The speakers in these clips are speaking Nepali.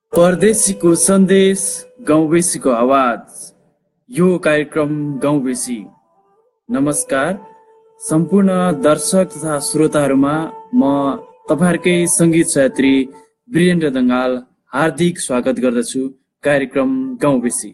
परदेशीको सन्देश गाउँबेसीको आवाज। यो कार्यक्रम गाउँबेसी। नमस्कार सम्पूर्ण दर्शक तथा श्रोताहरूमा म तपाईहरुकै संगीत सहयात्री वीरेन्द्र दंगाल हार्दिक स्वागत गर्दछु कार्यक्रम गाउँबेसी।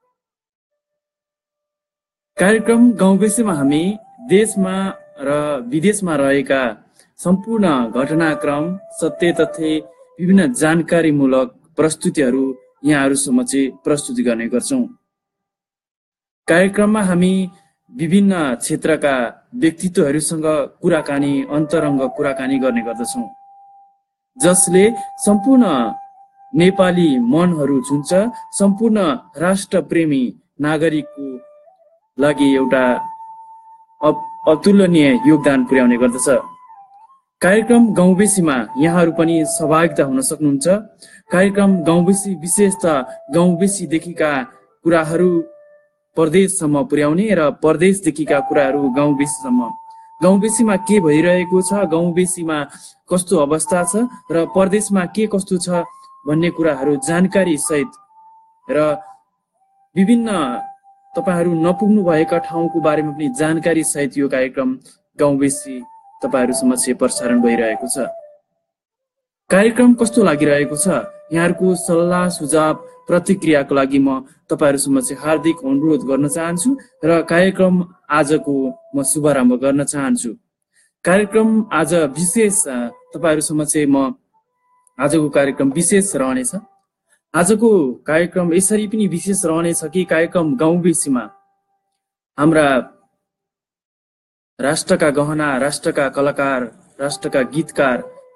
कार्यक्रम गाउँबेसीमा हामी देशमा र विदेशमा रहेका सम्पूर्ण घटनाक्रम, सत्य तथ्य, विभिन्न जानकारीमूलक प्रस्तुतिहरू यहाँहरू समक्ष प्रस्तुति गर्ने गर्छौं। कार्यक्रममा हामी विभिन्न क्षेत्रका व्यक्तित्वहरूसँग कुराकानी, अन्तरङ्ग कुराकानी गर्ने गर्दछौं, जसले सम्पूर्ण नेपाली मनहरू छुन्छ, सम्पूर्ण राष्ट्रप्रेमी नागरिकको लागि एउटा अतुलनीय योगदान पुर्याउने गर्दछ। कार्यक्रम गाउँबेसीमा यहाँहरू पनि सहभागिता हुन सक्नुहुन्छ। कार्यक्रम गाउँबेसी विशेषतः गाउँबेसीदेखिका कुराहरू परदेशसम्म पुर्याउने र परदेशदेखिका कुराहरू गाउँबेसीसम्म, गाउँबेसीमा के भइरहेको छ, गाउँबेसीमा कस्तो अवस्था छ र परदेशमा के कस्तो छ भन्ने कुराहरू जानकारी सहित र विभिन्न तपाईहरु नपुग्नु भएका ठाउँको बारेमा पनि जानकारी सहित यो कार्यक्रम गाउँबेसी तपाईहरु समक्ष प्रसारण भइरहेको छ। कार्यक्रम कस्तो लागिरहेको छ? यहाँहरुको सल्लाह सुझाव प्रतिक्रियाको लागि म तपाईहरु समक्ष हार्दिक अनुरोध गर्न चाहन्छु र कार्यक्रम आजको म शुभारम्भ गर्न चाहन्छु। कार्यक्रम आज विशेष तपाईहरु समक्ष म आजको कार्यक्रम विशेष रहनेछ। आजको कार्यक्रम यसरी पनि विशेष रहनेछ कि कार्यक्रम गाउँबेसीमा हाम्रा राष्ट्रका गहना, राष्ट्रका कलाकार, राष्ट्रका गीतकार,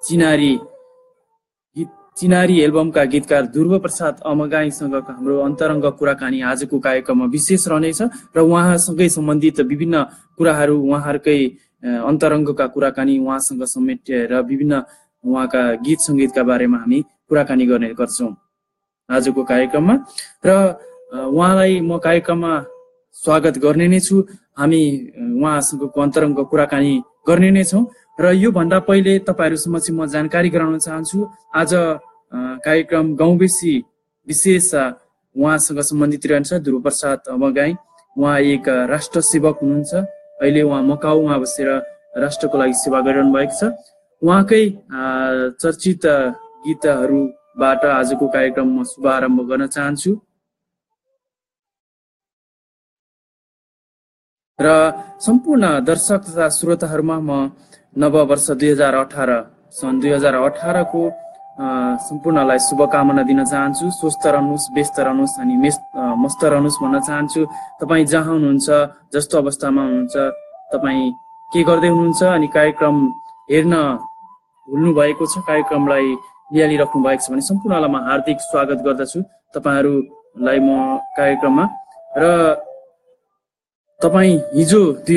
चिनारी एल्बमका गीतकार ध्रुव प्रसाद अमगाईसँगको हाम्रो अन्तरङ्ग कुराकानी आजको कार्यक्रममा विशेष रहनेछ र उहाँसँगै सम्बन्धित विभिन्न कुराहरू, उहाँहरूकै अन्तरङ्गका कुराकानी उहाँसँग समेटेर विभिन्न उहाँका गीत सङ्गीतका बारेमा हामी कुराकानी गर्ने गर्छौँ आजको कार्यक्रममा। र उहाँलाई म कार्यक्रममा स्वागत गर्ने नै छु। हामी उहाँसँगको अन्तरङ्ग कुराकानी गर्ने नै छौँ र यो भन्दा पहिले तपाईहरु समक्ष म जानकारी गराउन चाहन्छु। आज कार्यक्रम गाउँबेसी विशेष उहाँसँग सम्बन्धित रहन्छ ध्रुव प्रसाद अमगाई। उहाँ एक राष्ट्र सेवक हुनुहुन्छ। अहिले उहाँ मकाउमा बसेर राष्ट्रको लागि सेवा गरिरहनु भएको छ। उहाँकै चर्चित गीतहरूबाट आजको कार्यक्रम म शुभारम्भ गर्न चाहन्छु र सम्पूर्ण दर्शक तथा श्रोताहरूमा म नववर्ष 2018 सन् 2018 को सम्पूर्णलाई शुभकामना दिन चाहन्छु। स्वस्थ रहनुहोस्, व्यस्त रहनुहोस् अनि मस्त रहनुहोस् भन्न चाहन्छु। तपाईँ जहाँ हुनुहुन्छ, जस्तो अवस्थामा हुनुहुन्छ, तपाईँ के गर्दै हुनुहुन्छ अनि कार्यक्रम हेर्न भुल्नु भएको छ, कार्यक्रमलाई निहालिराख्नु भएको छ भने सम्पूर्णलाई म हार्दिक स्वागत गर्दछु तपाईहरुलाई म कार्यक्रममा। र तपाईँ हिजो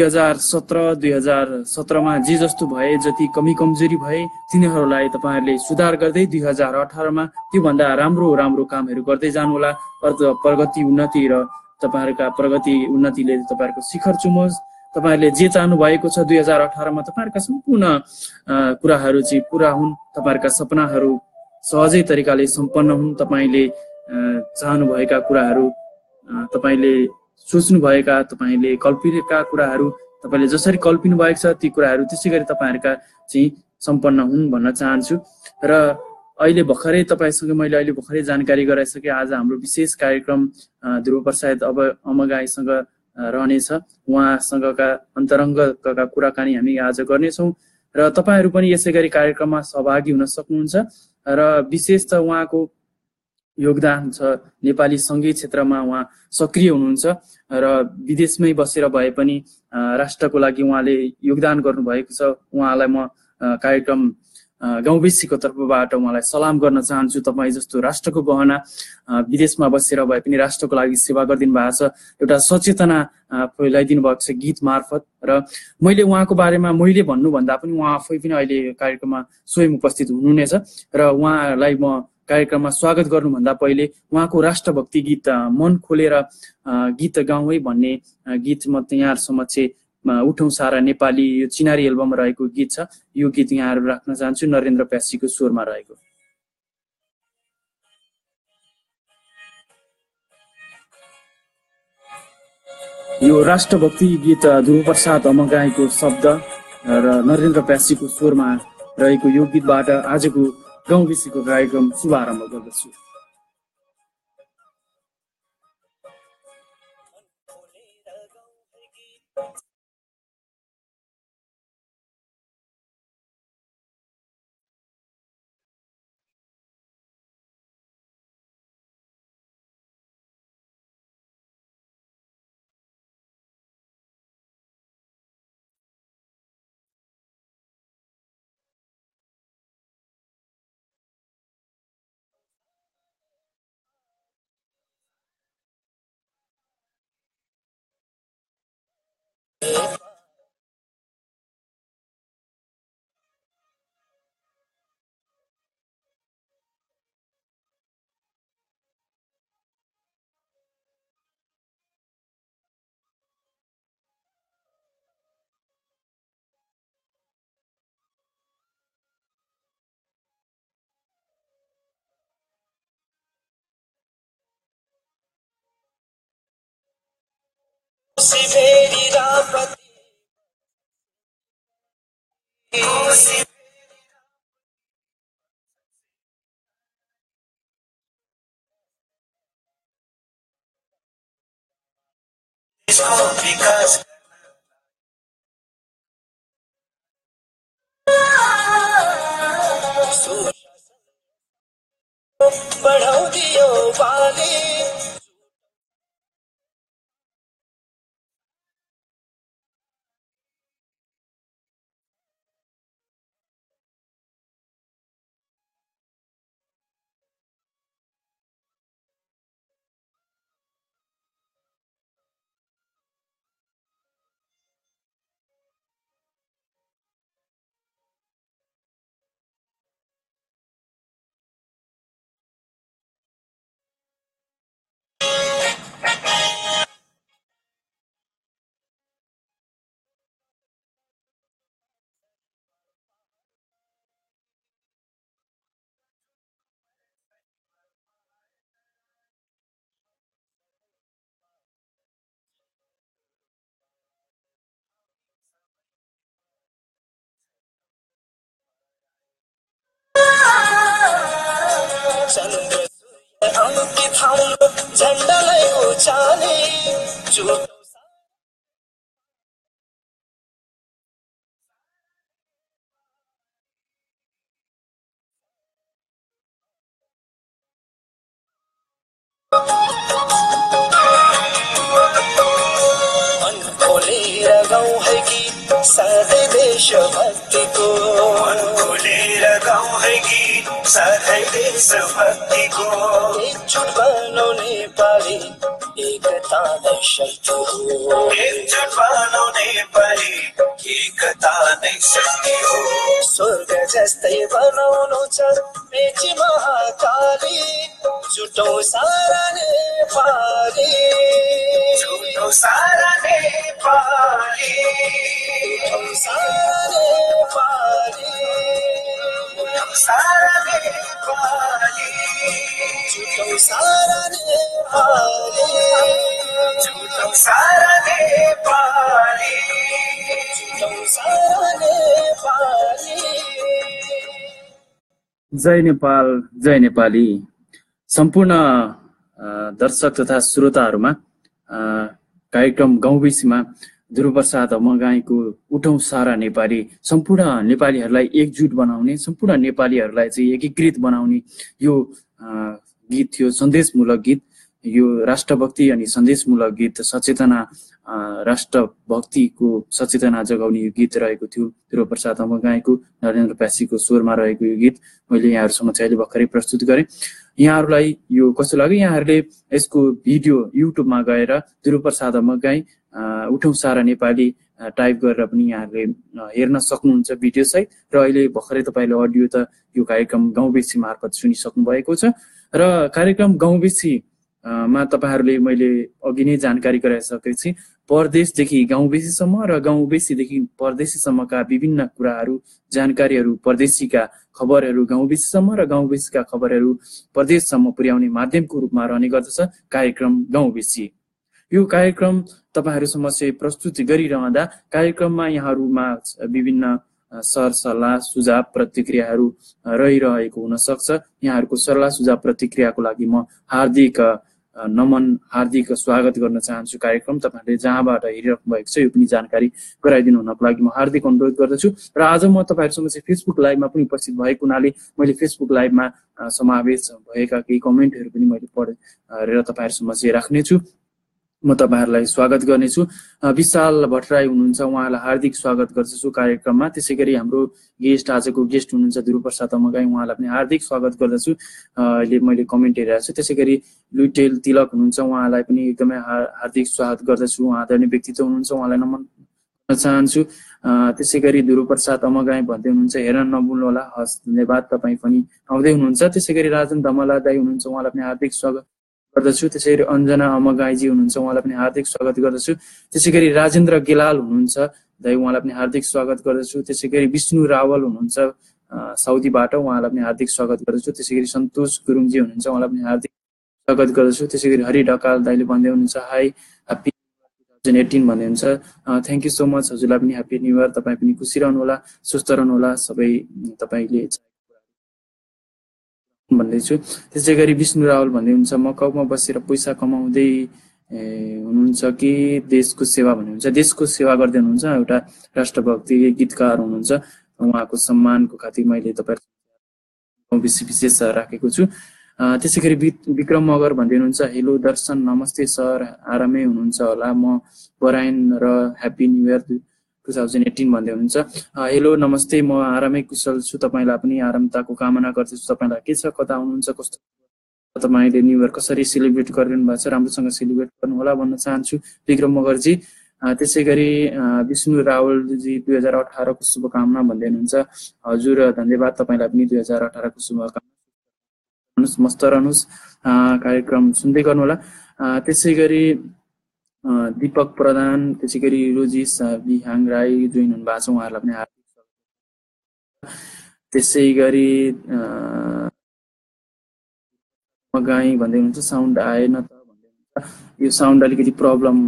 2017 मा जे जस्तो भए, जति कमी कमजोरी भए तिनीहरूलाई तपाईहरुले सुधार गर्दै 2018 मा त्योभन्दा राम्रो कामहरू गर्दै जानुहोला। प्रगति उन्नति र तपाईहरुका प्रगति उन्नतिले तपाईहरुको शिखर चुमोस्। तपाईहरुले जे चाहनु भएको छ 2018 मा तपाईहरुका सम्पूर्ण कुराहरू चाहिँ पूरा हुन्, तपाईहरुका सपनाहरू सहजै तरिकाले सम्पन्न हुन्। तपाईले चाहनु भएका कुराहरू, तपाईले सोच्नु भएका, तपाईले कल्पिएका कुराहरू तपाईले जसरी कल्पिनु भएको छ ती कुराहरू त्यसैगरी तपाईहरुका चाहिँ सम्पन्न हुन् भन्न चाहन्छु। र अहिले भर्खरै तपाईसँग मैले अहिले भर्खरै जानकारी गराइसके आज हाम्रो विशेष कार्यक्रम ध्रुव प्रसाद अमगाईसँग रहनेछ। उहाँसँगका अन्तरङ्गका कुराकानी हामी आज गर्नेछौँ र तपाईहरु पनि यसैगरी कार्यक्रममा सहभागी हुन सक्नुहुन्छ। र विशेष त उहाँको योगदान छ नेपाली संगीत क्षेत्रमा, उहाँ सक्रिय हुनुहुन्छ र विदेशमै बसेर भए पनि राष्ट्रको लागि उहाँले योगदान गर्नुभएको छ। उहाँलाई म कार्यक्रम गाउँबेसीको तर्फबाट उहाँलाई सलाम गर्न चाहन्छु। तपाईँ जस्तो राष्ट्रको गहना विदेशमा बसेर भए पनि राष्ट्रको लागि सेवा गरिदिनु भएको छ, एउटा सचेतना फैलाइदिनु भएको छ गीत मार्फत। र मैले उहाँको बारेमा मैले भन्नुभन्दा पनि उहाँ आफै पनि अहिले कार्यक्रममा स्वयं उपस्थित हुनुहुनेछ र उहाँलाई म कार्यक्रममा स्वागत गर्नुभन्दा पहिले उहाँको राष्ट्रभक्ति गीत मन खोलेर गीत गाउँ है भन्ने गीत म यहाँहरु समक्ष उठौँ सारा नेपाली यो चिनारी एल्बम रहेको गीत छ। यो गीत यहाँहरु राख्न चाहन्छु नरेन्द्र प्यासीको स्वरमा रहेको। यो राष्ट्रभक्ति गीत ध्रुवप्रसाद अमगाईको शब्द र नरेन्द्र प्यासीको स्वरमा रहेको यो गीतबाट आजको गाउँ विषयको कार्यक्रम शुभारम्भ गर्दछु। बढ़ाउँदियो बाली अंकित हाम्रो झण्डालाई उचाले मन खोलेर गाउँ है गीत सधैँ देशभक्तिको मन खोलेर गाउँ है गीत सधैँ देशभक्तिको एकजुट बनाऊ नेपाली एकता नै शक्ति हो एकजुट बनाऊ नेपाली एकता नै शक्ति हो स्वर्ग जस्तै बनाउनु छ मेची महाकाली जुटौँ सारा नेपाली जुटौँ सारा नेपाली जुटौँ सारा नेपाली जुटौँ सारा नेपाली जुटौँ सारा नेपाली जुटौँ सारा नेपाली जुटौँ सारा नेपाली। जय नेपाल जय नेपाली। सम्पूर्ण दर्शक तथा श्रोताहरूमा कार्यक्रम गाउँबेसीमा ध्रुवप्रसाद अमगाईको उठौँ सारा नेपाली, सम्पूर्ण नेपालीहरूलाई एकजुट बनाउने, सम्पूर्ण नेपालीहरूलाई चाहिँ एकीकृत बनाउने यो गीत थियो, सन्देशमूलक गीत। यो राष्ट्रभक्ति अनि सन्देशमूलक गीत, सचेतना, राष्ट्रभक्तिको सचेतना जगाउने यो गीत रहेको थियो। ध्रुवप्रसाद अमगाईको नरेन्द्र प्यासीको स्वरमा रहेको यो गीत मैले यहाँहरूसम्म चाहिँ अहिले भर्खरै प्रस्तुत गरेँ। यहाँहरूलाई यो कस्तो लाग्यो? यहाँहरूले यसको भिडियो युट्युबमा गएर ध्रुवप्रसाद अमगाई उठौँ सारा नेपाली टाइप गरेर पनि यहाँहरूले हेर्न सक्नुहुन्छ भिडियो सहित। र अहिले भर्खरै तपाईँले अडियो त यो कार्यक्रम गाउँबेसी मार्फत सुनिसक्नु भएको छ। र कार्यक्रम गाउँबेसी मा तपाईँहरूले मैले अघि नै जानकारी गराइसकेको छु। परदेशदेखि गाउँबेसीसम्म र गाउँबेसीदेखि परदेशीसम्मका विभिन्न कुराहरू, जानकारीहरू, परदेशीका खबरहरू गाउँबेसीसम्म र गाउँबेसीका खबरहरू परदेशसम्म पुर्याउने माध्यमको रूपमा रहने गर्दछ कार्यक्रम गाउँबेसी। यो कार्यक्रम तपाईहरु समक्ष प्रस्तुत गरिरहँदा कार्यक्रममा यहाँहरुमा विभिन्न सरसल्लाह सुझाव प्रतिक्रियाहरू रहिरहेको हुन सक्छ। यहाँहरुको सल्लाह सुझाव प्रतिक्रियाको लागि म हार्दिक नमन हार्दिक स्वागत गर्न चाहन्छु। कार्यक्रम तपाईहरुले जहाँबाट हेरिराख्नु भएको छ यो पनि जानकारी गराइदिनु हुनको लागि म हार्दिक अनुरोध गर्दछु। र आज म तपाईहरुसँग चाहिँ फेसबुक लाइभमा पनि उपस्थित भएको हुनाले मैले फेसबुक लाइभमा समावेश भएका केही कमेन्टहरू पनि मैले पढेर तपाईहरुसँग चाहिँ राख्नेछु। म तपाईहरुलाई स्वागत गर्नेछु। विशाल भट्टराई हुनुहुन्छ, उहाँलाई हार्दिक स्वागत गर्दछु कार्यक्रममा। त्यसैगरी हाम्रो गेस्ट आजको गेस्ट हुनुहुन्छ ध्रुव प्रसाद अमगाई, उहाँलाई पनि हार्दिक स्वागत गर्दछु। अहिले मैले कमेन्ट हेरेको छु। त्यसैगरी लुइटेल तिलक हुनुहुन्छ, उहाँलाई पनि एकदमै हार्दिक स्वागत गर्दछु। उहाँ आदरणीय व्यक्तित्व हुनुहुन्छ, उहाँलाई नमन गर्न चाहन्छु। त्यसैगरी ध्रुव प्रसाद अमगाई भन्दै हुनुहुन्छ हेर नभुल्नु होला। हस् धन्यवाद, तपाईँ पनि आउँदै हुनुहुन्छ। त्यसैगरी राजन धमला दाई हुनुहुन्छ, उहाँलाई पनि हार्दिक स्वागत गर्दछु। त्यसैगरी अञ्जना अमगाईजी हुनुहुन्छ, उहाँलाई पनि हार्दिक स्वागत गर्दछु। त्यसैगरी राजेन्द्र गेलाल हुनुहुन्छ दाइ, उहाँलाई पनि हार्दिक स्वागत गर्दछु। त्यसैगरी विष्णु रावल हुनुहुन्छ साउदीबाट, उहाँलाई पनि हार्दिक स्वागत गर्दछु। त्यसैगरी सन्तोष गुरुङजी हुनुहुन्छ, उहाँलाई पनि हार्दिक स्वागत गर्दछु। त्यसैगरी हरि ढकाल दाइले भन्दै हुनुहुन्छ हाई ह्याप्पी 2018 भन्दै हुन्छ। थ्याङ्क यू सो मच, हजुरलाई पनि ह्याप्पी न्यू इयर। तपाईँ पनि खुसी रहनु होला, स्वस्थ रहनु होला, सबै तपाईँले भन्दैछु। त्यसैगरी विष्णु रावल भन्दै हुन्छ मकाउमा बसेर पैसा कमाउँदै हुनुहुन्छ कि देशको सेवा भन्नुहुन्छ। देशको सेवा गर्दै हुनुहुन्छ, एउटा राष्ट्रभक्ति गीतकार हुनुहुन्छ। उहाँको सम्मानको खातिर मैले तपाईहरु विशेष राखेको छु। त्यसैगरी विक्रम मगर भन्दै हुनुहुन्छ हेलो दर्शन नमस्ते सर, आरामै हुनुहुन्छ होला, म परायण र ह्याप्पी न्यू इयर 2018 भन्दै हुनुहुन्छ। हेलो नमस्ते, म आरामै कुशल छु, तपाईलाई पनि आरामताको कामना गर्दछु। तपाईलाई के छ, कता हुनुहुन्छ, कस्तो तपाईले न्यू इयर कसरी सेलिब्रेट गरिरहनु भएको छ, राम्रोसँग सेलिब्रेट गर्नु होला भन्न चाहन्छु विक्रम मगरजी। त्यसैगरी विष्णु रावलजी 2018 को शुभकामना भन्दै हुनुहुन्छ। हजुर धन्यवाद, तपाईलाई पनि 2018 को शुभकामना, मस्त रहनुस्, कार्यक्रम सुन्दै गर्नु होला। त्यसैगरी दीपक प्रधान, त्यसैगरी रोजिस बिहाङ राई जोइन हुनु भएको छ, उहाँहरूलाई पनि हार्दिक स्वागत। त्यसैगरी गाई भन्दै हुनुहुन्छ साउन्ड आएन त भन्दै हुनुहुन्छ। यो साउन्ड अलिकति प्रब्लम।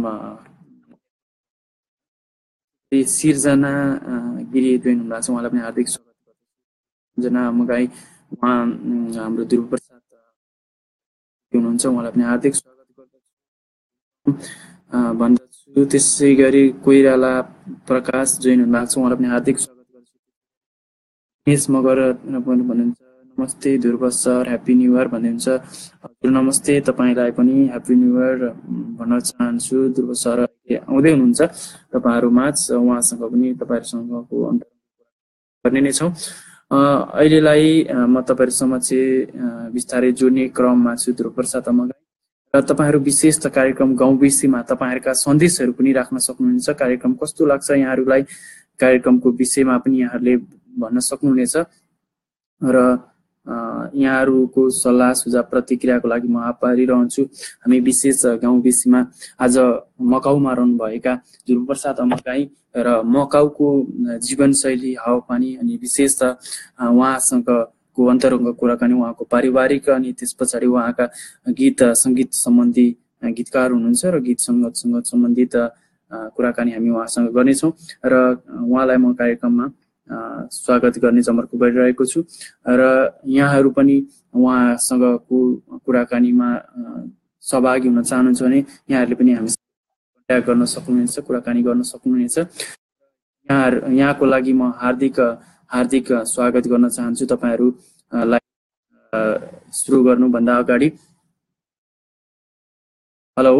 सिर्जना गिरी जोइन हुनु भएको छ, उहाँलाई पनि हार्दिक स्वागत गर्दछु। जना मगाई, उहाँ हाम्रो ध्रुव प्रसाद हुनुहुन्छ, उहाँलाई पनि हार्दिक स्वागत गर्दछु भन्दछु। त्यसैगरी कोइराला प्रकाश जोइन हुनु भएको छ, उहाँलाई पनि हार्दिक स्वागत गर्दछु। दिनेश मगर भन्नुहुन्छ नमस्ते Dhruv sir, happy new year भन्दै हुन्छ। हजुर नमस्ते, तपाईलाई पनि ह्याप्पी न्यू इयर भन्न चाहन्छु। ध्रुव सर आउँदै हुनुहुन्छ तपाईहरुमाझ, उहाँसँग पनि तपाईहरुसँगको अन्तर गर्ने नै छौँ। अहिलेलाई म तपाईहरु समक्ष विस्तारै जोड्ने क्रममा छु ध्रुव प्रसाद अमगाई। र तपाईहरु विशेष त कार्यक्रम गाउँ विषयमा तपाईहरुका सन्देशहरु पनि राख्न सक्नुहुन्छ। कार्यक्रम कस्तो लाग्छ यहाँहरुलाई, कार्यक्रमको विषयमा पनि यहाँहरुले भन्न सक्नुहुनेछ। र यहाँहरुको सल्लाह सुझाव प्रतिक्रियाको लागि म आभारी रहन्छु। हामी विशेष गाउँ विषयमा आज मकाउमा रहनुभएका ध्रुव प्रसाद अमगाई र मकाउको जीवनशैली, हावापानी अनि विशेष त उहाँसँगको अन्तरङ्ग कुराकानी, उहाँको पारिवारिक अनि त्यस पछाडि उहाँका गीत सङ्गीत सम्बन्धी गीतकार हुनुहुन्छ र गीत सङ्गीतसँग सम्बन्धित कुराकानी हामी उहाँसँग गर्नेछौँ। र उहाँलाई म कार्यक्रममा स्वागत गर्ने जमर्को गरिरहेको छु। र यहाँहरु पनि उहाँसँगको कुराकानीमा सहभागी हुन चाहनुहुन्छ भने यहाँहरुले पनि हामीसँग कन्ट्याक्ट गर्न सक्नुहुनेछ, कुराकानी गर्न सक्नुहुनेछ। यहाँको लागि म हार्दिक स्वागत गर्न चाहन्छु। तपाईहरुलाई सुरु गर्नुभन्दा अगाडि हेलो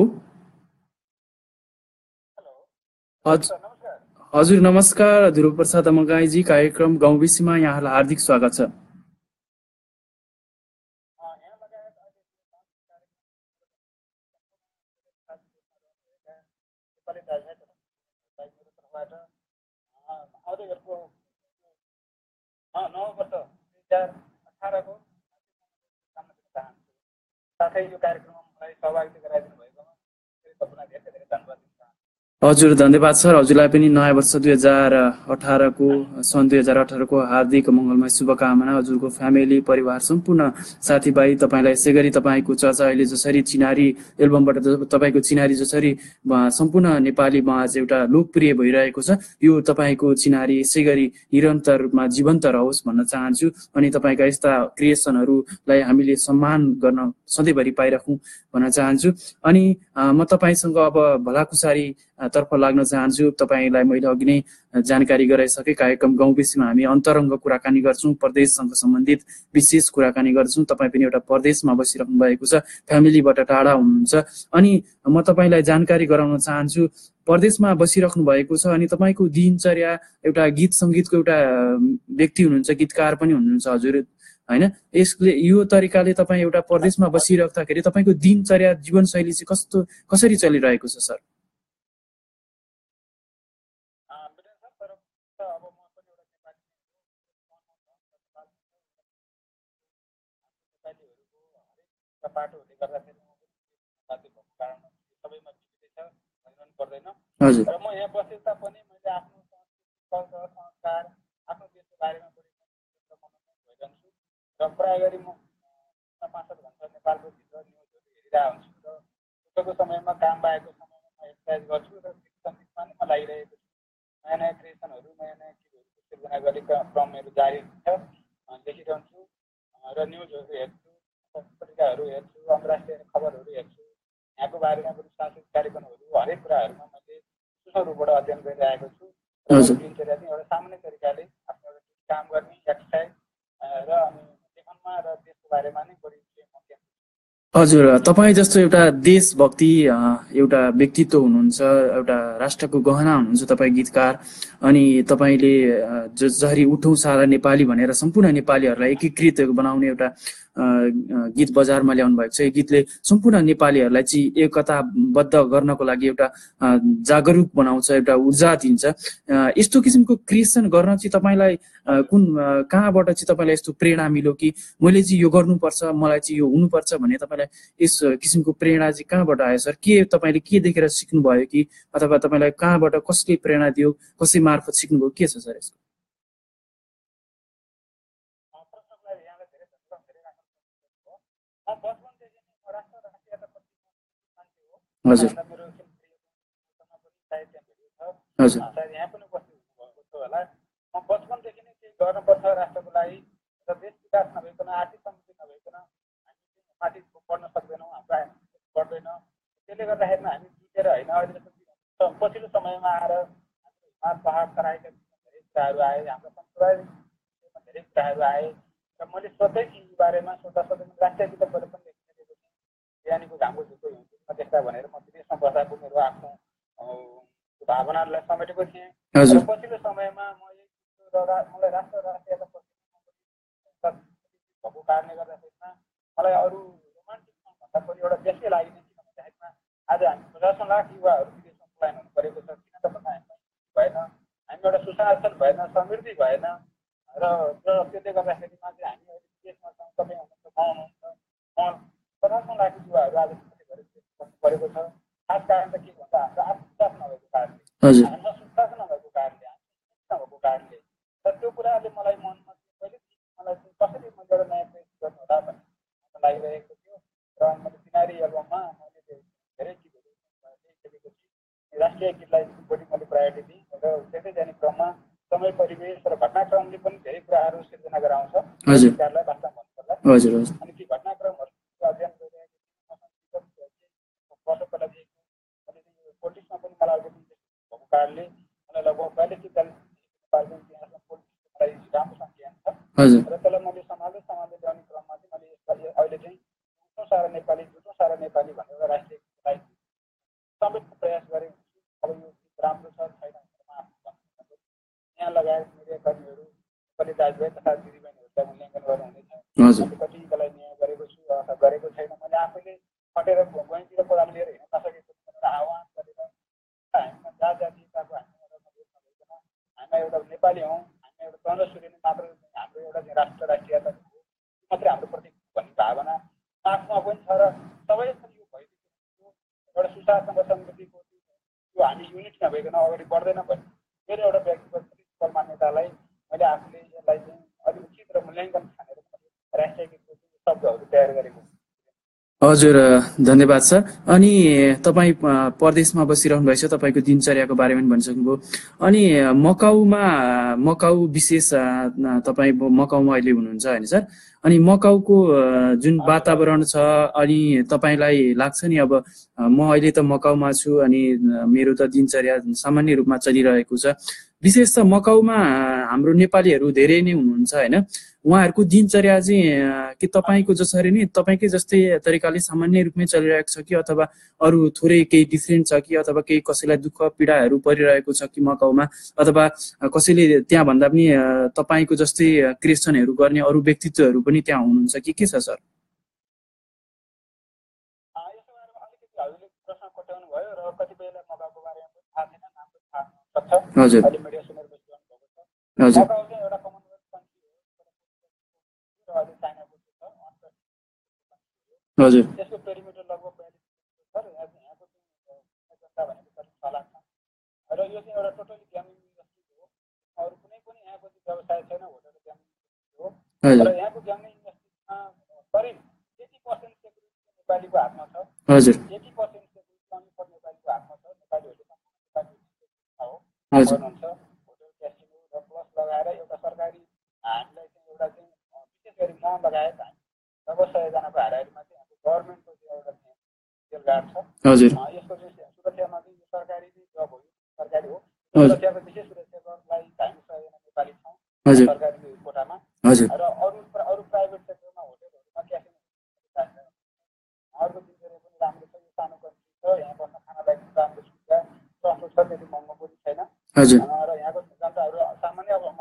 हजुर नमस्कार ध्रुव प्रसाद अमगाईजी, कार्यक्रम गाउँ विषयमा यहाँलाई हार्दिक स्वागत छ। साथै यो कार्यक्रममा मलाई सहभागिता गराइदिनु भएकोमा तपाईँलाई धेरै धेरै धन्यवाद दिन चाहन्छु। हजुर धन्यवाद सर। हजुरलाई पनि नयाँ वर्ष 2018 को सन् 2018 को हार्दिक मङ्गलमय शुभकामना। हजुरको फ्यामिली परिवार सम्पूर्ण साथीभाइ तपाईँलाई यसै गरी तपाईँको चर्चा अहिले जसरी चिनारी एल्बमबाट तपाईँको चिनारी जसरी सम्पूर्ण नेपालीमा आज एउटा लोकप्रिय भइरहेको छ, यो तपाईँको चिनारी यसै गरी निरन्तर रूपमा जीवन्त रहोस् भन्न चाहन्छु। अनि तपाईँका यस्ता क्रिएसनहरूलाई हामीले सम्मान गर्न सधैँभरि पाइराखौँ भन्न चाहन्छु। अनि म तपाईँसँग अब भलाकुसारी तर्फ लाग्न चाहन्छु। तपाईँलाई मैले अघि नै जानकारी गराइसकेँ, कार्यक्रम गाउँ बेसीमा हामी अन्तरङ्ग कुराकानी गर्छौँ, प्रदेशसँग सम्बन्धित विशेष कुराकानी गर्छौँ। तपाईँ पनि एउटा प्रदेशमा बसिरहनु भएको छ, फ्यामिलीबाट टाढा हुनुहुन्छ। अनि म तपाईँलाई जानकारी गराउन चाहन्छु, प्रदेशमा बसिराख्नु भएको छ अनि तपाईँको दिनचर्या एउटा गीत सङ्गीतको एउटा व्यक्ति हुनुहुन्छ, गीतकार पनि हुनुहुन्छ हजुर, होइन? यसले यो तरिकाले तपाईँ एउटा प्रदेशमा बसिराख्दाखेरि तपाईँको दिनचर्या जीवनशैली चाहिँ कसरी चलिरहेको छ सर? बाटोहरूले गर्दाखेरि बाध्य भएको कारण सबैमा बिग्रेछ भनिरहनु पर्दैन। र म यहाँ बसे तापनि मैले आफ्नो कल्चर संस्कार आफ्नो देशको बारेमा बढी भइरहन्छु र प्राय गरी म 5-7 घन्टा नेपालको भित्र न्युजहरू हेरिरहेको हुन्छु र छुट्टोको समयमा काम बाहेको समयमा म एक्सर्साइज गर्छु र गीत सङ्गीतमा नै म लागिरहेको छु। नयाँ नयाँ क्रिएसनहरू नयाँ नयाँ गीतहरूको सिर्जना गरेका क्रमहरू जारी हुन्छ, देखिरहन्छु र न्युजहरू हेर्छु, पत्रिकाहरू हेर्छु, अन्तर्राष्ट्रिय खबरहरू हेर्छु, यहाँको बारेमा पनि सांस्कृतिक कार्यक्रमहरू हरेक कुराहरूमा मैले सूक्ष्म रूपबाट अध्ययन गरिरहेको छु र दिनचर्या चाहिँ एउटा सामान्य तरिकाले आफ्नो एउटा काम गर्ने एक्सर्साइज र अनि लेखनमा र देशको बारेमा नै बढी हजुर, तपाईँ जस्तो एउटा देशभक्ति एउटा व्यक्तित्व हुनुहुन्छ, एउटा राष्ट्रको गहना हुनुहुन्छ तपाईँ गीतकार। अनि तपाईँले जसरी उठौँ सारा नेपाली भनेर सम्पूर्ण नेपालीहरूलाई एकीकृत बनाउने एउटा गीत बजारमा ल्याउनु भएको छ। यो गीतले सम्पूर्ण नेपालीहरूलाई चाहिँ एकताबद्ध गर्नको लागि एउटा जागरुक बनाउँछ, एउटा ऊर्जा दिन्छ। यस्तो किसिमको क्रिएसन गर्न चाहिँ तपाईँलाई कहाँबाट चाहिँ तपाईँलाई यस्तो प्रेरणा मिल्यो कि मैले चाहिँ यो गर्नुपर्छ, मलाई चाहिँ यो हुनुपर्छ भन्ने तपाईँलाई यस किसिमको प्रेरणा चाहिँ कहाँबाट आयो सर? के तपाईँले के देखेर सिक्नुभयो कि अथवा तपाईँलाई कहाँबाट कसले प्रेरणा दियो, कसै मार्फत सिक्नुभयो, के छ सर यसको? हजुर हजुर यहाँ पनि बस्नु होला। म बचपनदेखि नै केही गर्नुपर्छ राष्ट्रको लागि र देश विकास नभइकन आर्थिक समृद्धि नभइकन हामी माथि पढ्न सक्दैनौँ, हाम्रो पढ्दैन। त्यसले गर्दाखेरिमा हामी जितेर होइन, अहिले पछिल्लो समयमा आएर हिमाल पहाड तराईका धेरै कुराहरू आए, हाम्रो संस्कृतिमा धेरै कुराहरू आए र मैले सोधै कि यी बारेमा सोध्दा राष्ट्रिय गीतहरू पनि लेखिसकेको थिएँ। बिहानीको घामको झुक्को हिउँदमा देख्दा भनेर म विदेशमा बस्दाको मेरो आफ्नो भावनाहरूलाई समेटेको थिएँ। र पछिल्लो समयमा मलाई राष्ट्रियता भएको कारणले गर्दाखेरिमा मलाई अरू रोमान्टिक भन्दा पनि एउटा देशकै लागि नै किन भन्दाखेरिमा आज हामी 50 लाख युवाहरू विदेशमा पलायन हुनु परेको छ। किन त भन्दा हामी भएन, हामी एउटा सुशासन भएन, समृद्धि भएन र त्यसले गर्दाखेरिमा चाहिँ हामी अहिले विदेशमा छौँ, तपाईँ हुनुहुन्छ, म हुनुहुन्छ, 50 लाख युवाहरू आज बस्नु परेको छ। खास कारण त के भन्दा हाम्रो आत्मविश्वास नभएको कारणले, हामीमा सुशासन नभएको कारणले, नभएको कारणले। र त्यो कुराले मलाई मनमा पहिलेदेखि मलाई कसरी मैले एउटा नयाँ प्रयास गर्नु होला भन्ने लागिरहेको थियो। र मैले चिनारी एल्बममा मैले धेरै गीतहरू लेखिसकेको छु। राष्ट्रिय गीतलाई बढी मैले प्रायोरिटी दिएँ र त्यसै जाने क्रममा समय परिवेश र घटनाक्रमले पनि धेरै कुराहरू सिर्जना गराउँछ सरकारलाई वास्तवमा भन्नुपर्दा। अनि ती घटनाक्रमहरूको अध्ययन गरिरहेको वर्षको लागि पोलिटिक्समा पनि मलाई अलिकति भएको कारणले मलाई लगभग 42-43 नेपालको इतिहासमा पोलिटिक्सको मलाई राम्रोसँग ज्ञान छ र त्यसलाई मैले सम्हाल्दै ल्याउने क्रममा चाहिँ मैले यसपालि अहिले चाहिँ जुटौँ सारा नेपाली भनेर राष्ट्रिय गीतलाई समेट्ने प्रयास गरेको छु। अब यो गीत राम्रो छ छैन यहाँ लगायत मिडियाकर्मीहरू नेपाली दाजुभाइ तथा दिदीबहिनीहरूलाई मूल्याङ्कन गर्नुहुनेछ। कतिलाई न्याय गरेको छु अथवा गरेको छैन, मैले आफैले खटेर गैँतिर कोदालो लिएर हिँड्न नसकेको भनेर आह्वान गरेर हामीमा जातीयताको हामी एउटा नेपाली हौँ, हामी एउटा चन्द्रसूर्य मात्र हाम्रो एउटा राष्ट्रियता मात्रै हाम्रो प्रतीक भन्ने भावना आफूमा पनि छ र सबैले पनि यो भइदिएको एउटा सुशासन र समृद्धिको त्यो हामी युनिट नभइकन अगाडि बढ्दैन भन्ने मेरो एउटा व्यक्तिगत प्रिन्सिपल मान्यतालाई मैले आफूले यसलाई चाहिँ अलिक उचित र मूल्याङ्कन ठानेर राष्ट्रिय गीतको शब्दहरू तयार गरेको। हजुर, धन्यवाद सर। अनि तपाईँ परदेशमा बसिरहनु भएछ, तपाईँको दिनचर्याको बारेमा पनि भनिसक्नुभयो। अनि मकाउ विशेष तपाईँ मकाउमा अहिले हुनुहुन्छ होइन सर? अनि मकाउको जुन वातावरण छ, अनि तपाईँलाई लाग्छ नि अब म अहिले त मकाउमा छु अनि मेरो त दिनचर्या सामान्य रूपमा चलिरहेको छ। विशेष त मकाउमा हाम्रो नेपालीहरू धेरै नै हुनुहुन्छ होइन? उहाँहरूको दिनचर्या चाहिँ के तपाईँको जसरी नै तपाईँकै जस्तै तरिकाले सामान्य रूपमै चलिरहेको छ कि अथवा अरू थोरै केही डिफ्रेन्ट छ कि अथवा केही कसैलाई दुःख पीडाहरू परिरहेको छ कि मकाउमा, अथवा कसैले त्यहाँभन्दा पनि तपाईँको जस्तै क्रिएसनहरू गर्ने अरू व्यक्तित्वहरू पनि त्यहाँ हुनुहुन्छ कि के छ सर? हजुर हजुर हजुर त्यसको पेरिमिटर लगभग 42 यहाँको भनेको 6 लाख छ र यो चाहिँ एउटा टोटली ग्यामिङ इन्डस्ट्री हो। अरू कुनै पनि यहाँको व्यवसाय छैन, होटल ग्यामिङ इन्डस्ट्री हो। र यहाँको ग्यामिङ इन्डस्ट्रीमा करिब 80% सेक्युरिटी नेपालीको हातमा छ। हजुर 80% सेक्युरिटी नेपालीको हातमा छ। नेपालीहरूले हो गर्नुहुन्छ होटल क्यासिनो र प्लस लगाएर एउटा सरकारी हामीलाई चाहिँ एउटा चाहिँ विशेष गरी म लगायत हामी लगभग 100 जनाको हाराहारीमा चाहिँ गभर्मेन्टको एउटा जेल गार्ड छ। हजुर यसको चाहिँ सुरक्षामा चाहिँ यो सरकारी जब हो, सरकारी हो, सुरक्षाको विशेष सुरक्षालाई हामी 100 जना नेपाली छौँ सरकारी कोटामा। र अरू प्राइभेट सेक्टरमा होटलहरूमा क्यासिनो उहाँहरूको दिनचर्या पनि राम्रो छ। यो सानो कन्ट्री छ, यहाँ बस्न खानालाई पनि राम्रो सुविधा ट्रान्सपोर्ट छ, त्यति महँगो पनि छैन। र यहाँको जनताहरू सामान्य अब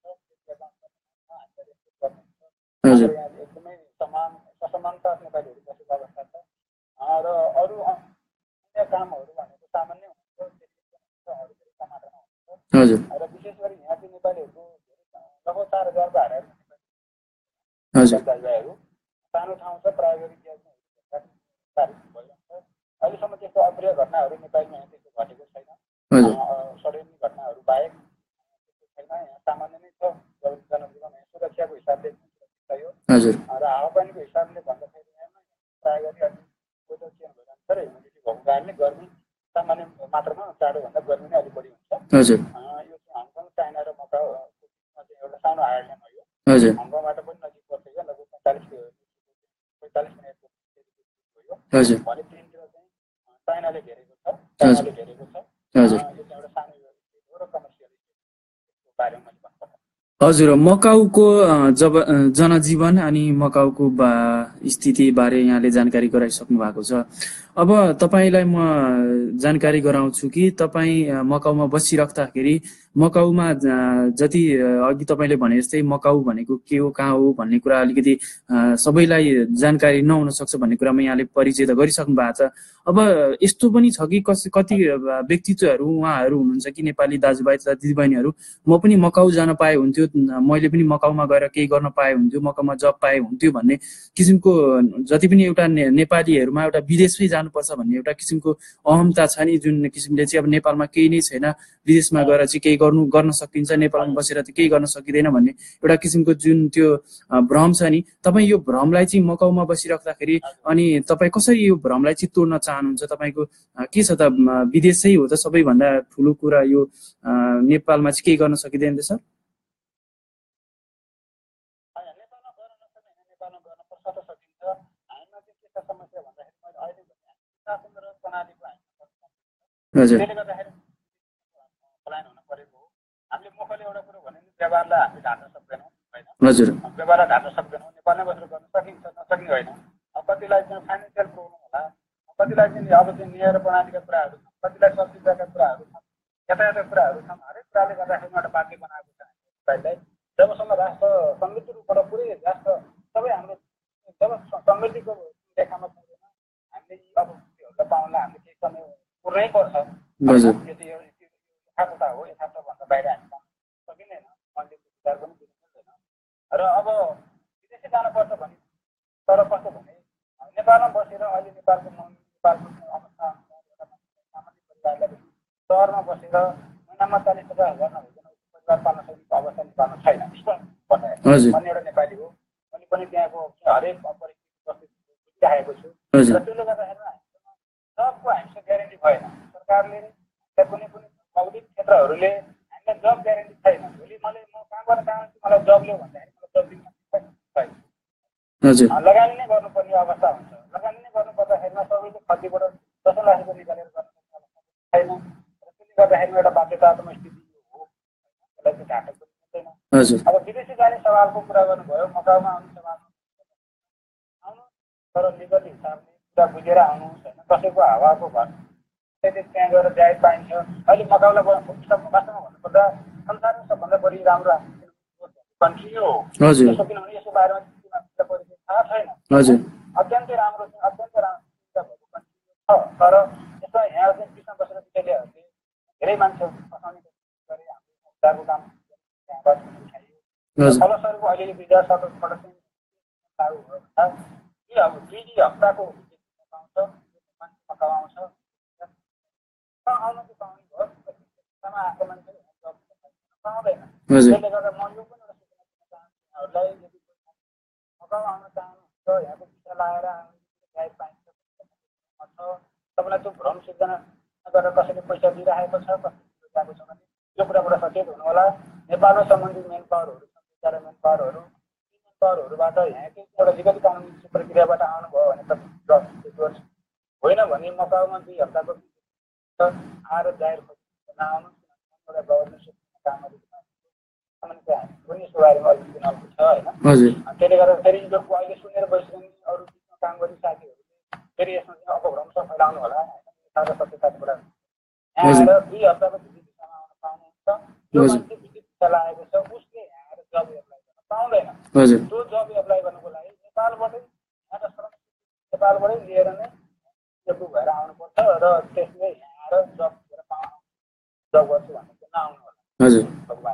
एकदमै समानता नेपालीहरू बसेको अवस्था छ। र अरू अन्य कामहरू भनेको सामान्य हुन्छ, समाधान हुन्छ। र विशेष गरी यहाँ चाहिँ नेपालीहरूको लगभग 4000को हाराहारी दाजुभाइहरू सानो ठाउँ छ, प्राइभेट भइरहन्छ। अहिलेसम्म त्यस्तो अप्रिय घटनाहरू नेपालीमा यहाँ त्यस्तो घटेको छैन। सडन घटनाहरू बाहेक त्यस्तो छैन। यहाँ सामान्य नै छ जनजीवन। सुरक्षाको हिसाबले सुरक्षित छ यो। र हावापानीको हिसाबले भन्दाखेरि प्रायः गरी अलि वेदर चेन्ज भइरहन्छ र ह्युमिडिटी भएको कारणले गर्मी सामान्य मात्रामा जाडोभन्दा गर्मी नै अलिक बढी हुन्छ। यो चाहिँ हङकङ, चाइना र मकाउमा चाहिँ एउटा सानो आयोजन हो यो। हङकङबाट पनि नजिक पर्छ यो, लगभग 45 मिनटको हो यो। भने तिनतिर चाहिँ चाइनाले घेरेको छ, चाइनाले घेरेको छ। यो चाहिँ एउटा सानो हो र कमर्सियल बारेमा मैले भन्नुपर्छ। हजुर, मकाउको जब जनजीवन अनि मकाउको स्थिति बारे यहाँले जानकारी गराइसक्नु भएको छ। अब तपाईलाई म जानकारी गराउँछु कि तपाईँ मकाउमा बसिराख्दाखेरि मकाउमा जति अघि तपाईँले भने जस्तै मकाउ भनेको के हो, कहाँ हो भन्ने कुरा अलिकति सबैलाई जानकारी नहुन सक्छ भन्ने कुरामा यहाँले परिचय त गरिसक्नु भएको छ। अब यस्तो पनि छ कि कति व्यक्तित्वहरू उहाँहरू हुनुहुन्छ कि नेपाली दाजुभाइ तथा दिदीबहिनीहरू म पनि मकाउ जान पाए हुन्थ्यो, मैले पनि मकाउमा गएर केही गर्न पाए हुन्थ्यो, मकाउमा जब पाए हुन्थ्यो भन्ने किसिमको जति पनि एउटा नेपालीहरूमा एउटा विदेशमै जानुपर्छ भन्ने एउटा किसिमको अहमता छ नि, जुन किसिमले चाहिँ अब नेपालमा केही नै छैन, विदेशमा गएर चाहिँ केही गर्न सकिन्छ, नेपालमा बसेर त केही गर्न सकिँदैन भन्ने एउटा किसिमको जुन त्यो भ्रम छ नि, तपाईँ यो भ्रमलाई चाहिँ मकाउमा बसिराख्दाखेरि अनि तपाईँ कसरी यो भ्रमलाई चाहिँ तोड्न चाहनुहुन्छ? तपाईँको के छ त, विदेशै हो त सबैभन्दा ठुलो कुरा, यो नेपालमा चाहिँ केही गर्न सकिँदैन त सर? त्यसले गर्दाखेरि पलायन हुन परेको हो। हामीले मुखले एउटा कुरो भने नि व्यवहारलाई हामीले ढाल्न सक्दैनौँ होइन। व्यवहारलाई ढाल्न सक्दैनौँ, नेपालमै बसेर गर्न सकिन्छ नसकिने होइन। कतिलाई चाहिँ फाइनेन्सियल प्रब्लम होला, कतिलाई चाहिँ अब चाहिँ न्याय प्रणालीका कुराहरू छन्, कतिलाई सब्सिडीका कुराहरू छन्, यातायातका कुराहरू छन्। हरेक कुराले गर्दाखेरि एउटा बाध्य बनाएको छ हामीलाई। जबसम्म राष्ट्र समृद्ध रूपबाट पुरै राष्ट्र सबै हाम्रो जब समृद्धिको रेखामा पुग्दैन, हामीले यी अनुभूतिहरूलाई पाउनलाई हामीले केही समय पुर्नै पर्छ। यो चाहिँ यथार्थता हो, यथार्थभन्दा बाहिर हामी पाउन सकिँदैन, मनले विचार पनि बुझ्नु मिल्दैन। र अब विदेशी जानुपर्छ भने तर कस्तो भने नेपालमा बसेर अहिले नेपालको अवस्था सामान्य परिवारलाई सहरमा बसेर महिनामा 40,000 नभइकन परिवार पाल्न सक्ने अवस्था नेपालमा छैन। भन्ने एउटा नेपाली हो, अनि पनि त्यहाँको हरेक परिस्थिति बुझिरहेको छु र त्यसले गर्दाखेरि जबको हामीसँग ग्यारेन्टी भएन। सरकारले कुनै पनि मौलिक क्षेत्रहरूले हामीलाई जब ग्यारेन्टी छैन। भोलि म काम गर्न चाहन्छु, मलाई जब ल्याऊ भन्दाखेरि मलाई जब दिन छैन। लगानी नै गर्नुपर्ने अवस्था हुन्छ। लगानी नै गर्नुपर्दाखेरिमा सबैले खतीबाट 10 लाख रुपियाँ निकालेर गर्न सक्ने अवस्था छैन। र त्यसले गर्दाखेरिमा एउटा बाध्यतात्मक स्थिति हो, त्यसलाई चाहिँ ढाक्न सक्दैन। अब विदेशी जाने सवालको कुरा गर्नुभयो, मकाउमा आउने सवालमा आउनु, तर लिगल हिसाबले कुरा बुझेर आउनुहोस् होइन। कसैको हावाको घर त्यहाँ गएर जायज पाइन्छ। अहिले मकाउलाई वास्तवमा भन्नुपर्दा संसारमा सबभन्दा बढी राम्रो कन्ट्री हो। यसो किनभने यसको बारेमा थाहा छैन। अत्यन्तै राम्रो छ, अत्यन्तै राम्रो कन्ट्री छ। तर यसमा यहाँ चाहिँ बिचमा बसेर विद्यालयहरूले धेरै मान्छे फसाउने गरे। हाम्रो उद्धारको काम त्यहाँबाट उठाइयो। फलस्वरूप अहिले 2017बाट चाहिँ लागु भयो भन्दा अब 2 हप्ताको पाउँछ, मान्छे मकाउ आउँछ, आउनु चाहिँ पाउने भयो। आएको मान्छेले पाउँदैन। त्यसले गर्दा म यो पनि एउटा सूचना दिन चाहन्छु यहाँहरूलाई, यदि मकाउ आउन चाहनुहुन्छ, यहाँको भिसा लगाएर आउने पाइन्छ, तपाईँलाई त्यो भ्रम सिर्जना गरेर कसैले पैसा दिइराखेको छ, कसैले गएको छ भने यो कुराबाट सचेत हुनु होला। नेपालमा सम्बन्धित मेन पावरहरू छन्, मेन पावरहरूबाट यहाँकै एउटा लिगली कानुनी प्रक्रियाबाट आउनुभयो भने त होइन भने मकाउमा 2 हप्ताको आएर जाहेर नआउनु। एउटा गभर्मेन्ट कामहरू पनि यसको बारेमा अलिकति नलेज छ होइन। त्यसले गर्दाखेरि जो अहिले सुनेर बसिरहने अरू बिचमा काम गर्ने साथीहरूले फेरि यसमा चाहिँ अपभ्रंश फैलाउनु होला। साझा सत्यताको कुरा यहाँ आएर 2 हप्ताको भिजिट भिसामा आउन पाउनुहुन्छ। जो मान्छे भिजिट भिसा लागेको छ उसले यहाँ आएर जब एप्लाई गर्न पाउँदैन। त्यो जब एप्लाई गर्नुको लागि नेपालबाटै यहाँका श्रमिक नेपालबाटै लिएर नै एप्रुभ भएर आउनुपर्छ र त्यसले यहाँ आएर जब गर्छु भन्ने चाहिँ नआउनु होला।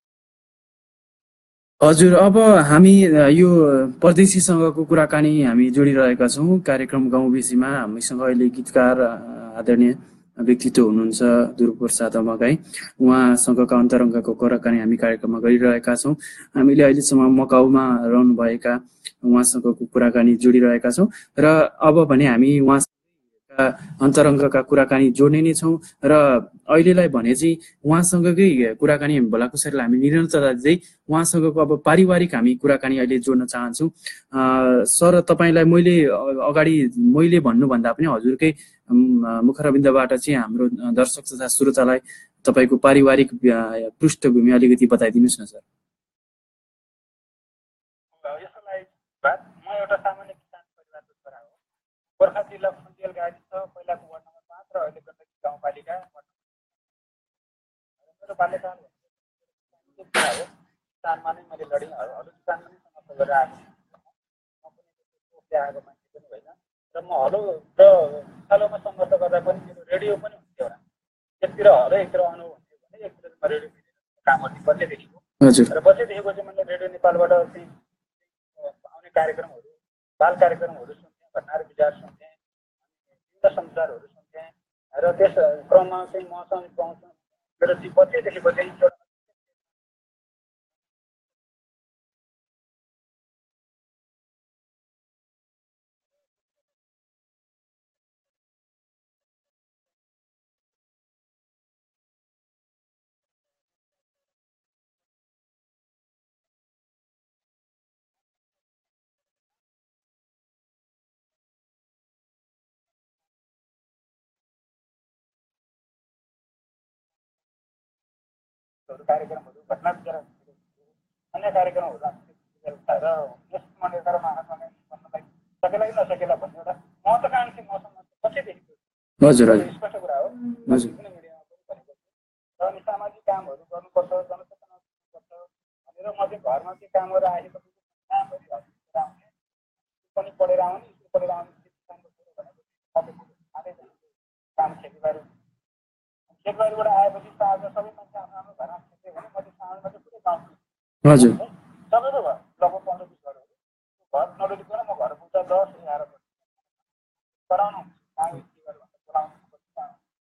हजुर, अब हामी यो परदेशीसँगको कुराकानी हामी जोडिरहेका छौँ कार्यक्रम गाउँ बेसीमा। हामीसँग अहिले गीतकार आदरणीय व्यक्तित्व हुनुहुन्छ ध्रुवप्रसाद अमागाई, उहाँसँगका अन्तरङ्गको कुराकानी हामी कार्यक्रममा गरिरहेका छौँ। हामीले अहिलेसम्म मकाउमा रहनुभएका उहाँसँगको कुराकानी जोडिरहेका छौँ र अब भने हामी उहाँ अन्तरङ्गका कुराकानी जोड्ने नै छौँ र अहिलेलाई भने चाहिँ उहाँसँगकै कुराकानी भलाकुसारीलाई हामी निरन्तरता दिँदै उहाँसँगको अब पारिवारिक हामी कुराकानी अहिले जोड्न चाहन्छौँ। सर, तपाईँलाई मैले भन्नुभन्दा पनि हजुरकै मुखरविन्दबाट चाहिँ हाम्रो दर्शक तथा श्रोतालाई तपाईँको पारिवारिक पृष्ठभूमि अलिकति बताइदिनुहोस् न सर। म एउटा सामान्य किसान परिवारको छोरा हो। गोर्खा जिल्ला फुन्जेल गाडी छ, पहिलाको वार्ड नम्बर 5 र अहिले गण्डकी गाउँपालिका। मेरो बाल्यकाल किसानमा नै मैले लडेँ। हलो किसानमा नै समस्या गरेर आएको म पनि आएको मान्छे पनि होइन र म हलो र सालोमा सङ्घर्ष गर्दा पनि मेरो रेडियो पनि हुन्थ्यो एउटा। एकतिर हलो एकतिर अनु हुन्थ्यो भने एकतिर म रेडियो काम गर्ने बसेदेखिको र बसेदेखिको चाहिँ मैले रेडियो नेपालबाट चाहिँ आउने कार्यक्रमहरू, बाल कार्यक्रमहरू सुन्थेँ, घटना र विचार सुन्थेँ, विभिन्न समाचारहरू सुन्थेँ र त्यस क्रममा चाहिँ मसँग पाउँछु मेरो चाहिँ बच्चैदेखिको चाहिँ कार्यक्रमहरू, घटना विचार, अन्य कार्यक्रमहरू र यसमा लिएर भन्नलाई सकेला कि नसकेला भन्ने एउटा महत्त्वाकांक्षी मसँग बसेदेखि स्पष्ट कुरा हो। विभिन्न मिडियामा पनि भनेको छु र अनि सामाजिक कामहरू गर्नुपर्छ, जनचेतना गर्नुपर्छ भनेर म चाहिँ घरमा चाहिँ काम गरेर आएको काम गरिरहेको आउने पनि पढेर आउने, स्कुल पढेर आउने किसानको छोरो भनेको काम खेतीबारीबाट आएपछि साँझ सबै मान्छे आफ्नो आफ्नो घरमा खेल्यो भने म चाहिँ साँझमा चाहिँ पुरै गाउँ सबैको घर लगभग 15-20 घरहरू घर नडोलिकन म घर पुग्दा 10-11 बजी पढाउनु हुन्छ।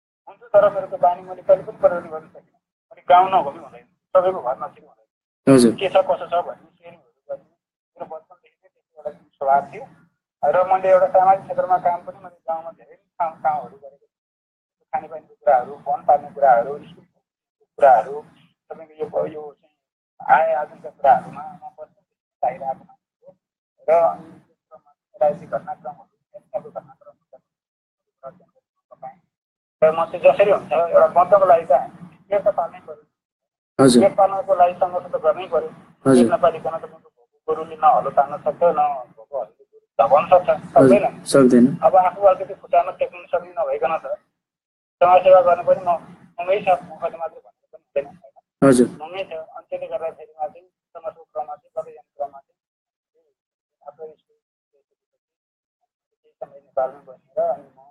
तर मेरो त्यो बानी मैले कहिले पनि परिवर्तन गर्न सकिनँ। मैले गाउँ नघुमी हुँदैन, सबैको घर नछिरी हुँदैन। हजुर के छ कसो छ भन्ने सेयरिङहरू गर्ने मेरो बचपनदेखि नै त्यस्तो एउटा स्वभाव थियो। र मैले एउटा सामाजिक क्षेत्रमा काम पनि मैले गाउँमा धेरै ठाउँहरू गरेको छु। खानेपानीको कुराहरू, वन पाल्ने कुराहरू, स्कुलको कुराहरू, तपाईँको यो चाहिँ आय आर्जनका कुराहरूमा म बस्न लागिरहेको मान्छे हो। र अनि त्यसमा राजनीतिक घटनाक्रमहरू, नेताको घटनाक्रमहरू पाएँ। र म चाहिँ जसरी हुन्छ एउटा बन्धको लागि त हामी पेट त पाल्नै पऱ्यो। हजुर पेट पाल्नको लागि सङ्घर्ष त गर्नै पऱ्यो। पेट नपालिकन त गोरुले न हलो तान्न सक्छ, न भोको हलोले गोरु धपाउन सक्छ, सक्दैन। सक्दैन। अब आफू अलिकति खुट्टामा टेक्नु सक्ने नभइकन त समाजसेवा गर्न पनि ममै छ, मुखले मात्रै भनेर पनि हुँदैन। हजुर ममै छ। अनि त्यसले गर्दाखेरिमा चाहिँ समाजको क्रममा चाहिँ गर्दै जाने क्रममा चाहिँ आफ्नो केही समय नेपालमै बसेर अनि म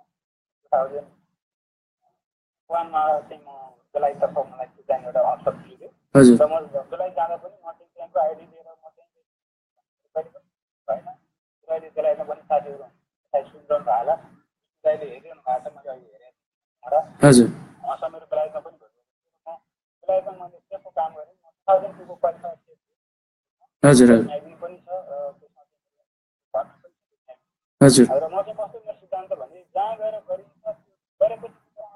2001मा चाहिँ म बेलायततर्फ मलाई जाने एउटा अवसर थियो। हजुर र म बेलायत जाँदा पनि म चाहिँ त्यहाँको आइडी लिएर म चाहिँ कहिले पनि भएन। अहिले बेलायतमा पनि साथीहरू सायद सुनिरहनु भएको होला, अहिले हेरिरहनु भएको छ, मैले अहिले हेरेको छु। हजुर उहाँसँग मेरो बेलायतमा पनि भयो। म बेलायतमा मैले त्यसको काम गरेँ। म 2002को क्वालिफायर थिएँ। हजुर पनि छ त्यसमा हजुर र म चाहिँ कस्तो मेरो सिद्धान्त भने जहाँ गएर गरिन्छ गरेपछि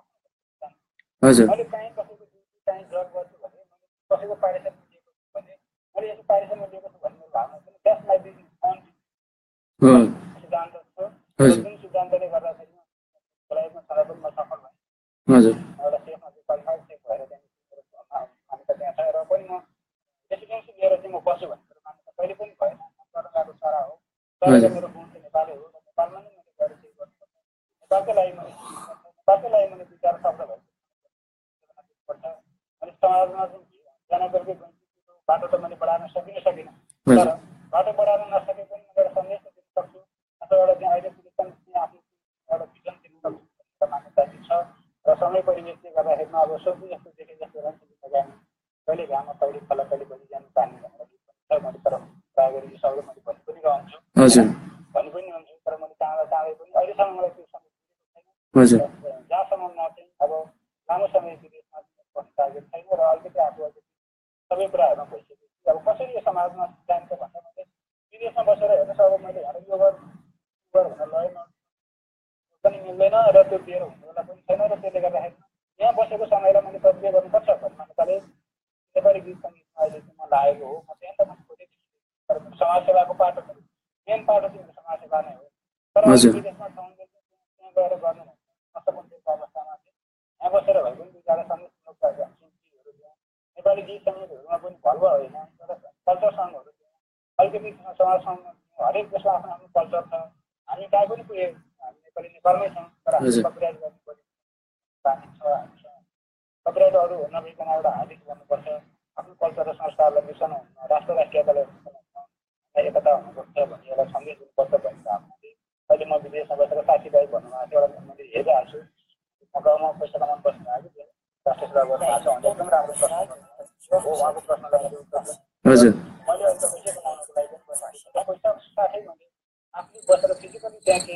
हजुर मैले काहीँ कसैको ड्युटी काहीँ जब गर्छु भने मैले कसैको पारिश्रमिक लिएको छु भने मैले यसो पारिश्रमिक लिएको छु भन्ने भावना पनि द्याट्स माई बिजनेस सिद्धान्त छ। जुन सिद्धान्तले गर्दाखेरि बेलायतमा छँदा पनि म सफल भएँ। हजुर एउटा सेफमा चाहिँ क्वालिफाइड सेफ भएर त्यहाँदेखि मान्यता त्यहाँ छ। र पनि म रेसिडेन्सी लिएर चाहिँ म बस्छु भने मेरो मान्यता कहिले पनि भएन। गर्न गएको चरा हो। चराको मेरो गुण चाहिँ नेपालै हो। र नेपालमा नै मैले गएर केही गर्नुपर्छ। नेपालकै लागि मैले विचार शब्द भएको पर्छ। अनि समाजमा जनगणको बाटो त मैले बढाउन सकिनँ। तर बाटो बढाउन नसके पनि मैले एउटा सन्देश दिन सक्छु अथवा एउटा त्यहाँ अहिले आफ्नो एउटा भिजन दिन सक्छु भन्ने मान्यता चाहिँ छ। र समय परिवेशले गर्दाखेरिमा अब सोध्नु जस्तो देखे जस्तो रहन्छ जिन्दगानी। कहिले घाममा कहिले खोला कहिले बढी जानु पानी भनेर गीत पनि छ। मैले तर प्रायः गरी यो शब्द मैले भनि पनि रहन्छु, भनि पनि रहन्छु। तर मैले चाँदै पनि अहिलेसम्म मलाई त्यो समय हजुर जहाँसम्म म चाहिँ अब लामो समय विदेशमा बस्ने टार्गेट छैन। र अलिकति आफू सबै कुराहरूमा भइसकेपछि अब कसरी यो समाजमा जान्छ भन्दा मैले विदेशमा बसेर हेर्नुहोस्। अब मैले यो भनेर लगेन पनि मिल्दैन र त्यो दिएर हुनेवाला पनि छैन। र त्यसले गर्दाखेरि यहाँ बसेको समयलाई मैले सदुपयोग गर्नुपर्छ भन्ने मान्यताले नेपाली गीत सङ्गीतमा अहिले चाहिँ म लागेको हो। म त्यहाँ त म खोजेको छु। तर समाजसेवाको पाटो मेन पाटो चाहिँ समाजसेवा नै हो। तर विदेशमा ठाउँले त्यहाँ गएर गर्नु नसकिएको अवस्थामा चाहिँ यहाँ बसेर भए पनि दुईजना सङ्गीत नेपाली गीत सङ्गीतहरूमा पनि भल्भ होइन तर कल्चर सङ्गहरू अलिकति समाज सङ्घ हरेक देशमा आफ्नो आफ्नो कल्चर छ। हामी कहीँ पनि पुगे हामी नेपालमै छौँ। तर हामी कपिराइट गर्नुपर्ने बानी छ हामीसँग। कपिराइट अरू नभइकन एउटा हालिक गर्नुपर्छ। आफ्नो कल्चर र संस्कारलाई बिर्सनु हुन्न। राष्ट्रियतालाई एकता हुनुपर्छ भन्ने एउटा सन्देश दिनुपर्छ भन्ने भावनाले अहिले म विदेशमा बसेर साथीभाइ भन्नुभएको थियो। एउटा मैले हेरिरहेको छु। म गाउँमा पैसा कमाउनु बस्नु भएको थियो। राष्ट्रिय सेवा गर्नु भएको छ भने एकदम राम्रो प्रश्न हो। उहाँको प्रश्नलाई मैले उत्तर दिएँ। मैले अहिले त पैसा कमाउनको लागि पनि पैसा साथै मैले आफूले बसेर फिजिकली त्यहाँ केही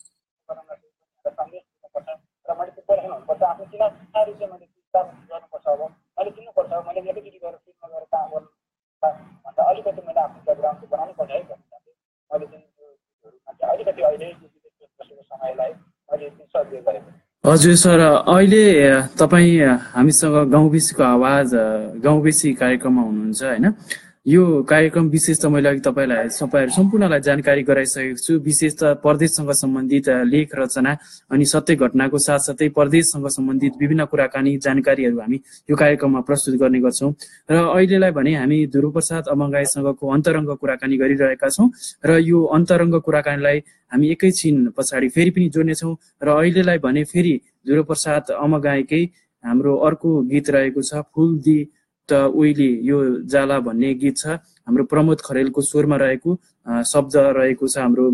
सन्देश दिनुपर्छ। र मैले प्रिपेरेसन हुनुपर्छ। आफ्नो चिनारी चाहिँ मैले गर्नुपर्छ। अब मैले चिन्नुपर्छ। मैले एकैचोटि गएर फिल्डमा गएर काम गर्नु भन्दा अलिकति मैले आफ्नो ब्याकग्राउन्ड चाहिँ बनाउनु पर्छ है भन्ने मैले चाहिँ अलिकति अहिले बसेको समयलाई मैले सदुपयोग गरेको। हजुर सर, अहिले तपाईँ हामीसँग गाउँबेसीको आवाज गाउँबेसी कार्यक्रममा हुनुहुन्छ होइन। यो कार्यक्रम विशेष त मैले अघि तपाईँहरू सम्पूर्णलाई जानकारी गराइसकेको छु। विशेष त प्रदेशसँग सम्बन्धित लेख रचना अनि सत्य घटनाको साथसाथै प्रदेशसँग सम्बन्धित विभिन्न कुराकानी जानकारीहरू हामी यो कार्यक्रममा प्रस्तुत गर्ने गर्छौँ। र अहिलेलाई भने हामी ध्रुवप्रसाद अमगाईसँगको अन्तरङ्ग कुराकानी गरिरहेका छौँ। र यो अन्तरङ्ग कुराकानीलाई हामी एकैछिन पछाडि फेरि पनि जोड्नेछौँ। र अहिलेलाई भने फेरि ध्रुवप्रसाद अमगाईकै हाम्रो अर्को गीत रहेको छ फुलदी त उइली यो जाला भन्ने गीत छ। हाम्रो प्रमोद खरेलको स्वरमा रहेको शब्द रहेको छ हाम्रो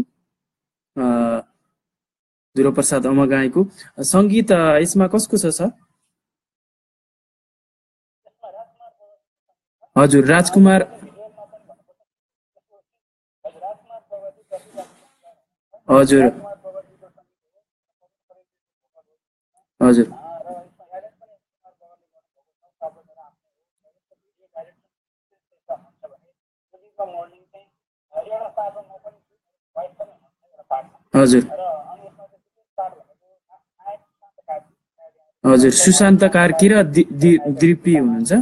ध्रुवप्रसाद अमगाईको। सङ्गीत यसमा कसको छ सर? हजुर राजकुमार। हजुर हजुर द मर्निङ चाहिँ एउटा पार्टमा म पनि भोइस पनि हुनुहुन्छ एउटा पार्टमा हजुर र अनि यसमा चाहिँ पार्ट भनेको नायक सुशान्त कार्की हजुर सुशान्त कार्की र दिप्ती हुनुहुन्छ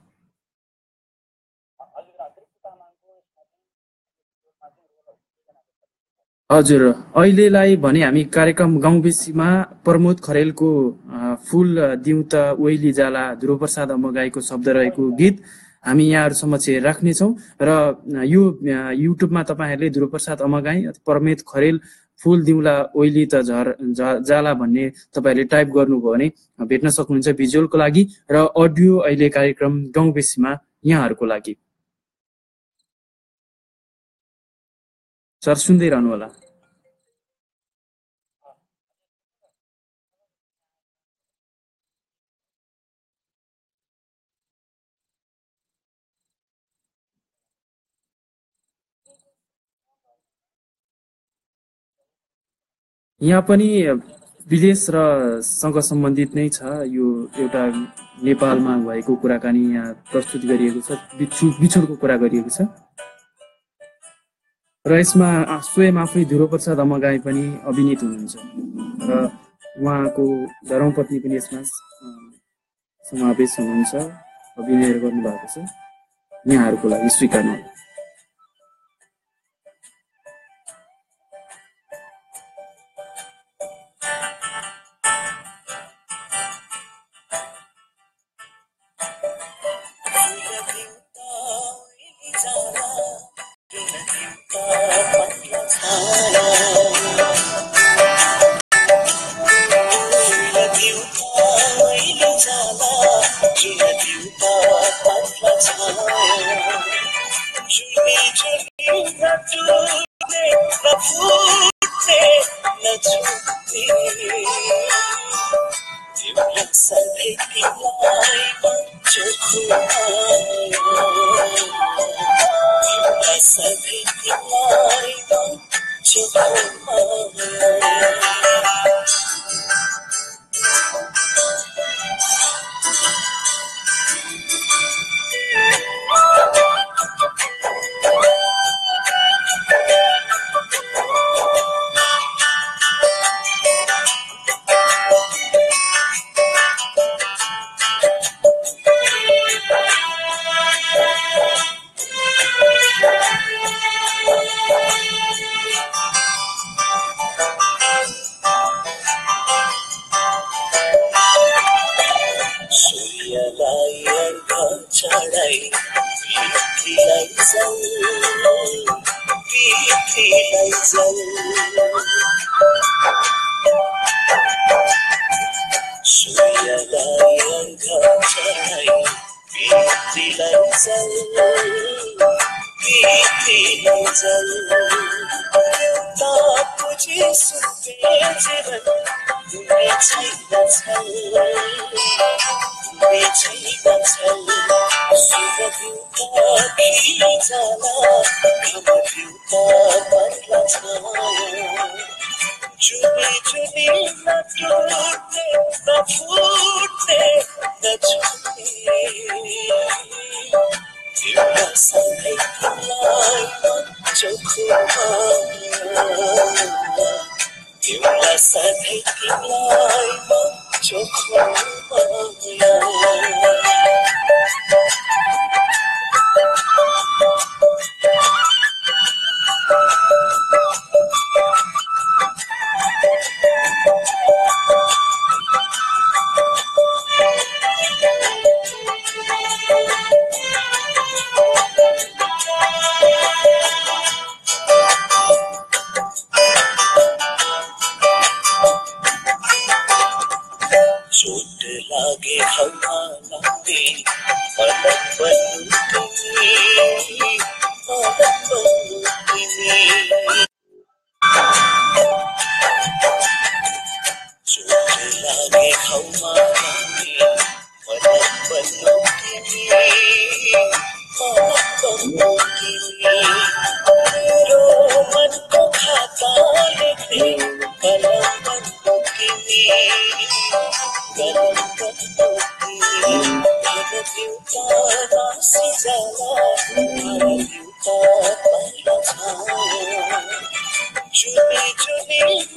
हजुर अहिलेलाई भने हामी कार्यक्रम गाउँबेसीमा प्रमोद खरेलको फुल दिउँ त ओइली जाला ध्रुवप्रसाद अमगाईको शब्द रहेको गीत हामी यहाँहरू समक्ष राख्नेछौँ र यो युट्युबमा तपाईँहरूले ध्रुवप्रसाद अमगाई प्रमोद खरेल फुल दिउँला ओइली त जाला भन्ने तपाईँहरूले टाइप गर्नुभयो भने भेट्न सक्नुहुन्छ भिजुअलको लागि र अडियो अहिले कार्यक्रम गाउँबेसीमा यहाँहरूको लागि सर सुन्दै रहनु होला यहाँ पनि विदेश र सँग सम्बन्धित नै छ यो एउटा नेपालमा भएको कुराकानी यहाँ प्रस्तुत गरिएको छ बिछोडको कुरा गरिएको छ र यसमा स्वयं आफै ध्रुवप्रसाद अमगाई पनि अभिनीत हुनुहुन्छ र उहाँको धर्मपत्नी पनि यसमा समावेश हुनुहुन्छ अभिनय गर्नुभएको छ यहाँहरूको लागि स्वीकार्नु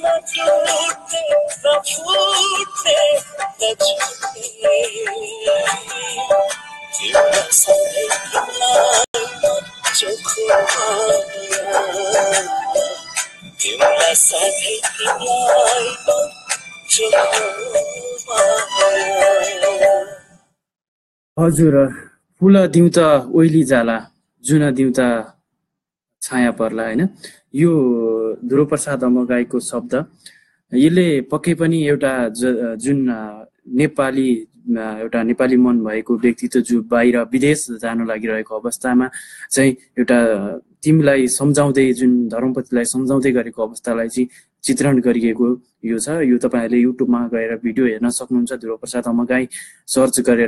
छुट्ने नछुट्ने नछुट्ने तिम्रो सधैँ तिमीलाई चोखो माया तिम्रो सधैँ तिमीलाई चोखो माया। हजुर, फुल दिउँ त ओइली जाला, जुन दिउँ त छाया पर्ला हैन। यो ध्रुवप्रसाद अमगाईको शब्द, यसले पक्कै पनि एउटा जुन नेपाली एउटा नेपाली मन भएको व्यक्तित्व जो बाहिर विदेश जान लागिरहेको अवस्थामा चाहिँ एउटा तिमीलाई सम्झाउँदै, जुन धर्मपतिलाई सम्झाउँदै गरेको अवस्थालाई चाहिँ चित्रण गरिएको यो छ। यो तपाईँहरूले युट्युबमा गएर भिडियो हेर्न सक्नुहुन्छ। ध्रुवप्रसाद अमगाई सर्च गरेर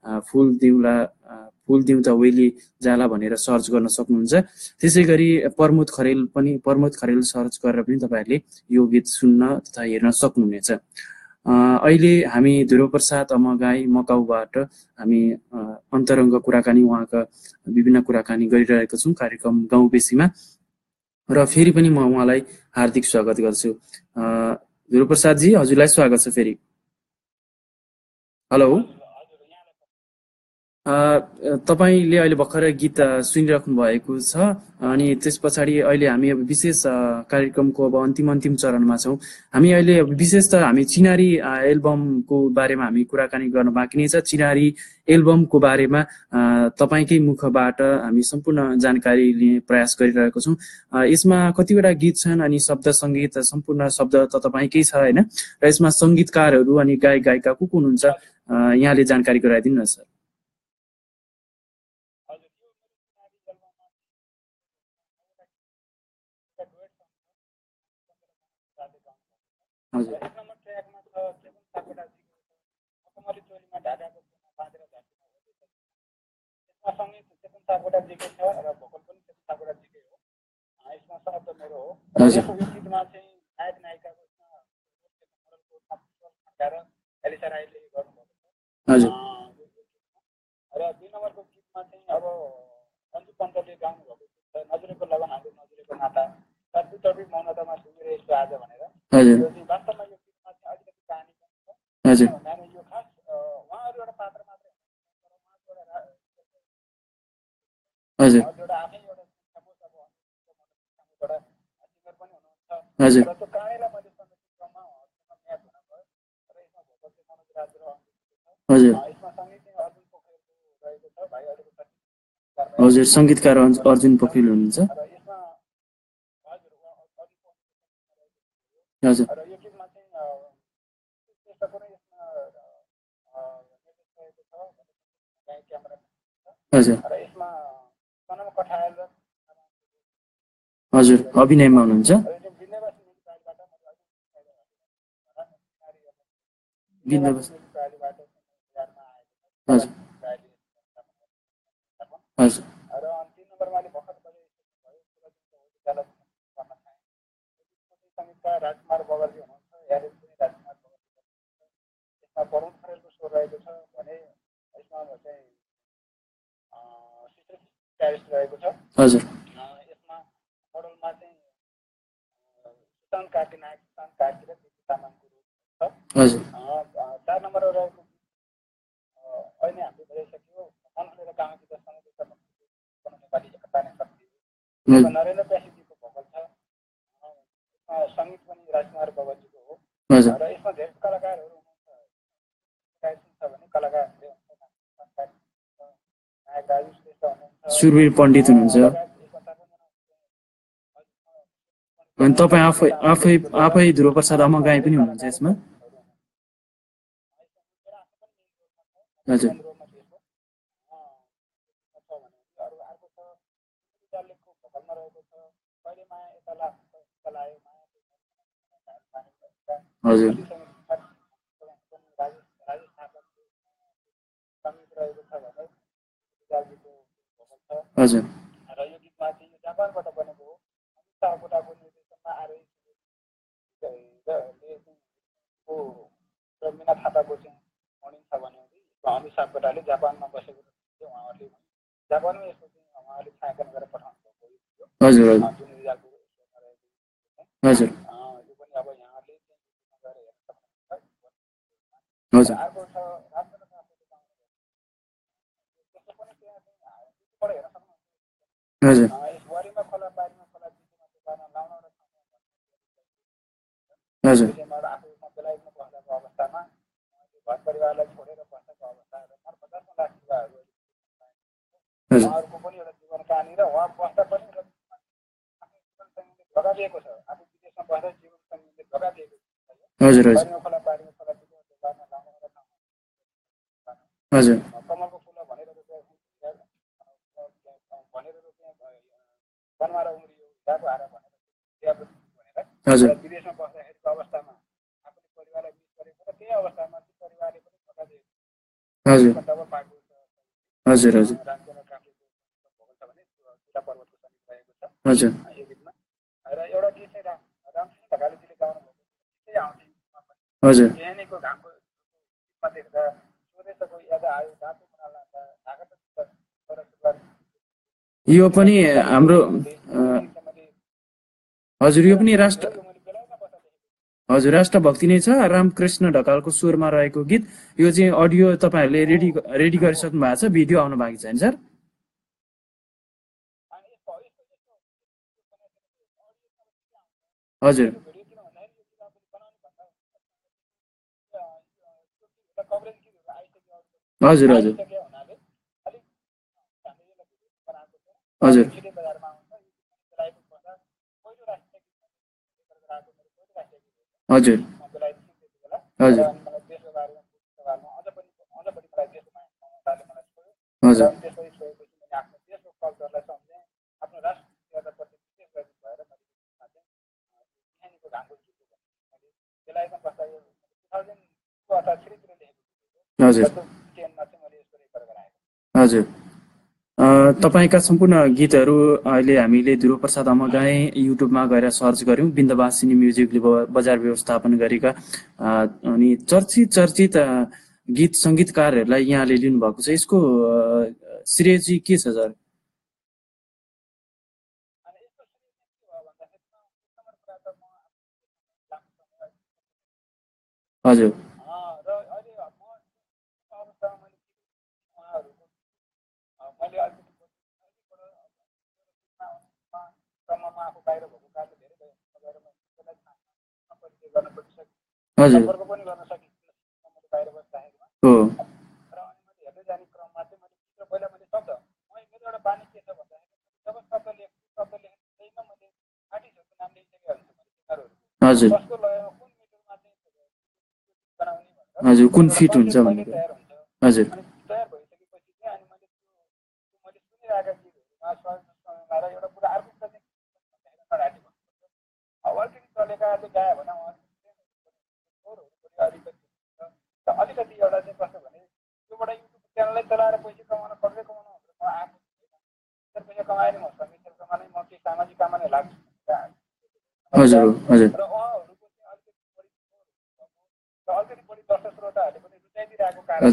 फुल दिउँ त ओइली जाला भनेर सर्च गर्न सक्नुहुन्छ। त्यसै गरी प्रमोद खरेल सर्च गरेर पनि तपाईँहरूले यो गीत सुन्न तथा हेर्न सक्नुहुनेछ। अहिले हामी ध्रुवप्रसाद अमगाई मकाउबाट हामी अन्तरङ्ग कुराकानी, उहाँका विभिन्न कुराकानी गरिरहेका छौँ कार्यक्रम गाउँ बेसीमा। र फेरि पनि म उहाँलाई हार्दिक स्वागत गर्छु। ध्रुवप्रसादजी, हजुरलाई स्वागत छ फेरि। हेलो, तपाईले अहिले भर्खर गीत सुनिराख्नु भएको छ अनि त्यस पछाडि अहिले हामी अब विशेष कार्यक्रमको अब अन्तिम चरणमा छौँ। हामी अहिले विशेष त हामी चिनारी एल्बमको बारेमा हामी कुराकानी गर्न बाँकी नै छ। चिनारी एल्बमको बारेमा तपाईँकै मुखबाट हामी सम्पूर्ण जानकारी लिने प्रयास गरिरहेको छौँ। यसमा कतिवटा गीत छन् अनि शब्द सङ्गीत सम्पूर्ण शब्द त तपाईँकै छ होइन, र यसमा सङ्गीतकारहरू अनि गायिका को हुनुहुन्छ यहाँले जानकारी गराइदिनु न सर। हजुर, र 2 नम्बरको गीतमा चाहिँ अब अन्जु पन्तले गाउनु भएको छ नजुरेको लगन हाम्रो नजुरेको नाता तर्फी मौनतामा सुनिरहेको आज भनेर। वास्तवमा यो गीतमा चाहिँ अलिकति कहानी पनि छ। किनभने यो खास उहाँहरू एउटा पात्र मात्रै एउटा आफै एउटा एउटा सिङ्गर पनि हुनुहुन्छ। र त्यो कहानीलाई मैले सङ्गीत क्रममा म्याच हुन भयो र यसमा भोकल चाहिँ मनोज राज र यसमा सङ्गीत चाहिँ अर्जुन पोखरेलको रहेको छ। भाइ अहिलेको हजुर, सङ्गीतकार अर्जुन पोखरेल हुनुहुन्छ। हजुर, र यो गीतमा चाहिँ त्यसको कुनै यसमा रहेको छ क्यामेरा हजुर, र यसमा सनम कठायल र हजुर अभिनयमा हुनुहुन्छ। हजुर, हजुर, र 3 नम्बरमा अहिले भर्खर सङ्गीतकार राजकुमार बगरजी हुनुहुन्छ। यारेस पनि राजकुमार बगरजी। यसमा वरुण खरेलको स्वर रहेको छ भने यसमा चाहिँ सिस्टर रहेको छ। हजुर, यसमा मोडलमा चाहिँ सुशान्त कार्की नायक, सुशान्त कार्की र दिपी तामाङको रूप छ। हजुर, 4 नम्बरमा रहेको अहिले हामीले भइसक्यो मन खुलेर गाउँ गीत नेपाली एकता नै शक्ति। नरेन्द्र प्यासीजीको भोकल छ। सङ्गीत पनि राजकुमार बगरजीको हो। र यसमा धेरै कलाकारहरू हुनुहुन्छ। भने कलाकारहरूले नायक राजु श्रेष्ठ हुनुहुन्छ, सुरवीर पण्डित हुनुहुन्छ। अनि तपाईँ आफै ध्रुवप्रसाद अमगाई पनि हुनुहुन्छ यसमा। हजुर, हजुर, हजुर। र यो गीतमा चाहिँ यो जापानबाट बनेको हो। सापकोटाको निर्देशनमा मिना थापाको चाहिँ मर्निङ छ भने अमित सापकोटाले जापानमा बसेको उहाँहरूले जापानमै यसको चाहिँ उहाँहरूले छायाङ्कन गरेर पठाउनु भएको हजुर, हजुर, जुन रिजालको हजुर। यो पनि अब यहाँ हजुर अर्को छ राष्ट्र र राष्ट्रको गाउँ त्यसो पनि त्यहाँ चाहिँ हेर्न सक्नुहुन्छ हजुर यस वरिमा खोला बारीमा खोला बिचमा दुकान लाउन र हजुर विषयमा आफूमा बेलायतमा बस्दाको अवस्थामा घर परिवारलाई छोडेर बस्दाको अवस्था र 50 लाख युवाहरू हजुर उहाँहरूको पनि एउटा जीवन कहानी र उहाँ बस्दा पनि आफ्नो जीवनसङ्गीले धोका दिएको छ आफू विदेशमा बस्दा जीवनसङ्गीले धोका दिएको छ हजुर हजुर बारीमा खोला बारीमा खोला बिचमा दुकान लाउन र हजुर कमलको फुल भनेर भनेर वनमारा उम्रियो हिराको हारा भनेर हजुर विदेशमा बस्दाखेरिको अवस्थामा आफूले परिवारलाई मिस गरेको र त्यही अवस्थामा त्यो परिवारले पनि धोका दिएको हजुर डबल पाएको छ हजुर हजुर रामचन्द्र काफ्लेको भोगल छ भने चुरा पर्वतको समीप रहेको छ हजुर यो गीतमा र एउटा गीत चाहिँ रामकृष्ण ढकालजीले गाउनु भएको त्यही आउँथ्यो हजुर बिहानीको घामको गीतमा देख्दा स्वदेशको याद आयो धातु बना लाँदा ढाका यो पनि हाम्रो हजुर यो पनि हजुर राष्ट्रभक्ति नै छ रामकृष्ण ढकालको स्वरमा रहेको गीत यो चाहिँ अडियो तपाईँहरूले रेडी गरिसक्नु भएको छ भिडियो आउनु बाँकी छैन सर हजुर हजुर हजुर हजुर हजुर हजुर हजुर हजुर हजुर तपाईँका सम्पूर्ण गीतहरू अहिले हामीले ध्रुवप्रसाद अमगाई युट्युबमा गएर सर्च गऱ्यौँ बिन्दवासिनी म्युजिकले बजार व्यवस्थापन गरेका अनि चर्चित गीत सङ्गीतकारहरूलाई यहाँले लिनुभएको छ यसको श्रेय चाहिँ के छ सर हजुर हजुर हो हजुर हजुर कुन फिट हुन्छ भन्ने हजुर अलिकति एउटा चाहिँ कस्तो भने त्योबाट युट्युब च्यानललाई चलाएर पैसा कमाउन पर्दै कमाउनु पैसा कमाएर म सङ्गीत कमाउने म केही सामाजिक काममा नै लाग्छु हजुर हजुर र उहाँहरूको चाहिँ अलिकति बढी दर्शक श्रोताहरूले पनि रुचाइदिरहेको कारणले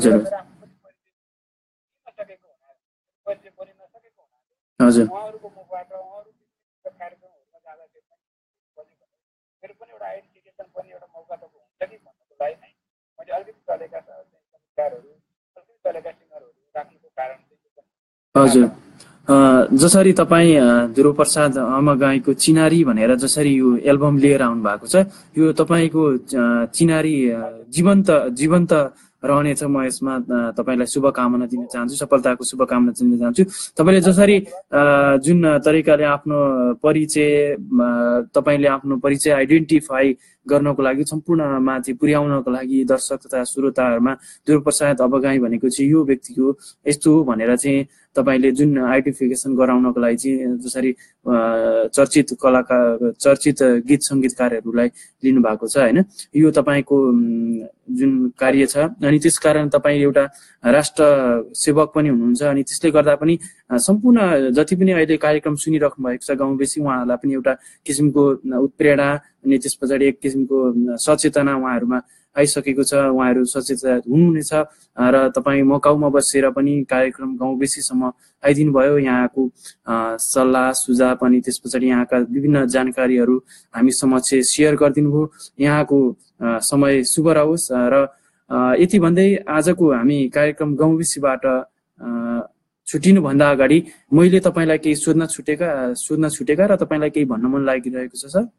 परिचय बनिन सकेको हुनाले उहाँहरूको मुखबाट उहाँहरूको कार्यक्रमहरूमा जाँदाखेरि मेरो पनि एउटा आइडेन्टिफिकेसन पनि एउटा मौका त हुन्छ कि भन्नको लागि नै मैले अलिकति चलेका सङ्गीतकारहरू अलिकति चलेका सिङ्गरहरू राख्नुको कारण चाहिँ हजुर जसरी तपाईँ ध्रुवप्रसाद अमगाईको चिनारी भनेर जसरी यो एल्बम लिएर आउनु भएको छ यो तपाईँको चिनारी जीवन्त रहनेछ म यसमा तपाईँलाई शुभकामना दिन चाहन्छु सफलताको शुभकामना दिन चाहन्छु तपाईँले जसरी जुन तरिकाले आफ्नो परिचय तपाईँले आफ्नो परिचय आइडेन्टिफाई गर्नको लागि सम्पूर्ण माथि पुर्याउनको लागि दर्शक तथा श्रोताहरूमा ध्रुवप्रसाद अमगाई भनेको चाहिँ यो व्यक्ति हो यस्तो हो भनेर चाहिँ तपाईँले जुन आइडेन्टिफिकेसन गराउनको लागि चाहिँ जसरी चर्चित गीत सङ्गीतकारहरूलाई लिनुभएको छ होइन यो तपाईँको जुन कार्य छ अनि त्यसकारण तपाईँ एउटा राष्ट्र सेवक पनि हुनुहुन्छ अनि त्यसले गर्दा पनि सम्पूर्ण जति पनि अहिले कार्यक्रम सुनिराख्नु भएको छ गाउँबेसी उहाँहरूलाई पनि एउटा किसिमको उत्प्रेरणा अनि त्यस पछाडि एक किसिमको सचेतना उहाँहरूमा आइसकेको छ उहाँहरू सचेत हुनुहुनेछ र तपाईँ मकाउमा बसेर पनि कार्यक्रम गाउँबेसीसम्म आइदिनु भयो यहाँको सल्लाह सुझाव अनि त्यस पछाडि यहाँका विभिन्न जानकारीहरू हामी समक्ष सेयर गरिदिनु भयो यहाँको समय शुभ रहोस् र यति भन्दै आजको हामी कार्यक्रम गाउँविसीबाट छुटिनुभन्दा अगाडि मैले तपाईँलाई केही सोध्न छुटेका र तपाईँलाई केही भन्न मन लागिरहेको छ सर?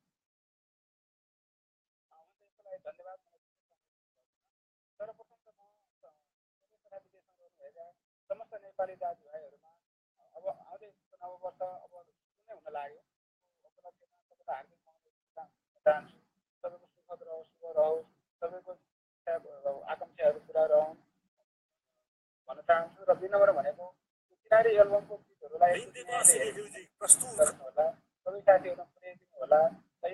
समस्त नेपाली दाजुभाइहरूमा अब आउँदै नववर्ष अब कुनै हुन लाग्यो उपलब्धिमा सबैलाई हार्दिक चाहन्छु। सबैको सुखद रहोस्, शुभ रहोस्, सबैको आकाङ्क्षाहरू पुरा रहन् भन्न चाहन्छु। र विनम्र भनेको किनारी एल्बमको गीतहरूलाई होला, सबै साथीहरूलाई पुर्याइदिनु होला।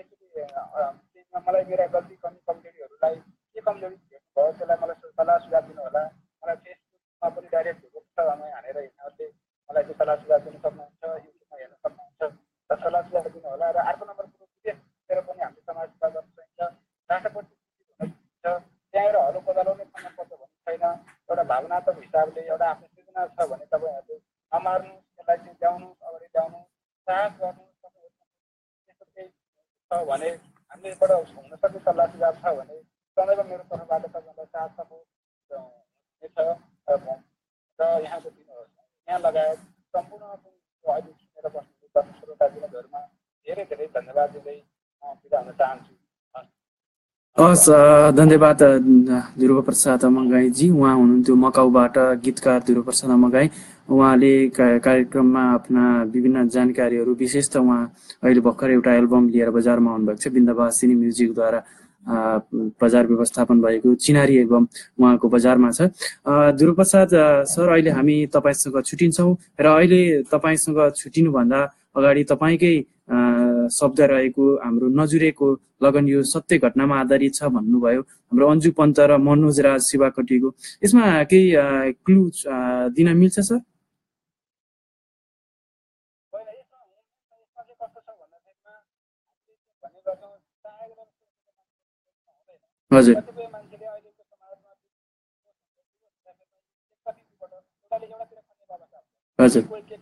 मलाई मेरा गल्ती कमजोरीहरूलाई के कमजोरी भयो त्यसलाई मलाई सल्लाह सुझाव दिनु होला। मलाई फेसबुकमा पनि डाइरेक्ट समय हानेर यिनीहरूले मलाई त्यो सल्लाह सुझाव दिनु सक्नुहुन्छ, युट्युबमा हेर्न सक्नुहुन्छ र सल्लाह सुझाव दिनु होला। र अर्को नम्बर कुरो विदेशतिर पनि हामीले समाज सेवा गर्न सकिन्छ, राष्ट्रपति हुन सकिन्छ। त्यहाँबाट हलो कोदालो नै खान पर्छ भन्ने छैन। एउटा भावनात्मक हिसाबले एउटा आफ्नो सृजना छ भने तपाईँहरूले नमार्नु, त्यसलाई चाहिँ ल्याउनु, अगाडि ल्याउनु, साहस गर्नु। त्यस्तो केही छ भने हामीलेबाट हुन सक्ने सल्लाह सुझाव छ भने सदैव मेरो तर्फबाट तपाईँहरूलाई साथ सपोर्ट हुनेछ। र यहाँको दिनुहोस्, यहाँ लगायत सम्पूर्ण अहिले सुनेर बस्नु श्रोताबिन्दुहरूमा धेरै धेरै धन्यवाद दिँदै म बिदा हुन चाहन्छु। हस्, धन्यवाद ध्रुवप्रसाद अमगाईजी। उहाँ हुनुहुन्थ्यो मकाउबाट गीतकार ध्रुवप्रसाद अमगाई। उहाँले कार्यक्रममा आफ्ना विभिन्न जानकारीहरू, विशेष त उहाँ अहिले भर्खर एउटा एल्बम लिएर बजारमा आउनुभएको छ, बिन्दवासिनी म्युजिकद्वारा बजार व्यवस्थापन भएको चिनारी एल्बम उहाँको बजारमा छ। ध्रुवप्रसाद सर, अहिले हामी तपाईँसँग छुटिन्छौँ र अहिले तपाईँसँग छुटिनुभन्दा अगाडि तपाईँकै शब्द रहेको हाम्रो नजुरेको लगन यो सत्य घटनामा आधारित छ भन्नुभयो, हाम्रो अन्जु पन्त र मनोज राज शिवाकोटीको। यसमा केही क्लु दिन मिल्छ सर? हजुर हजुर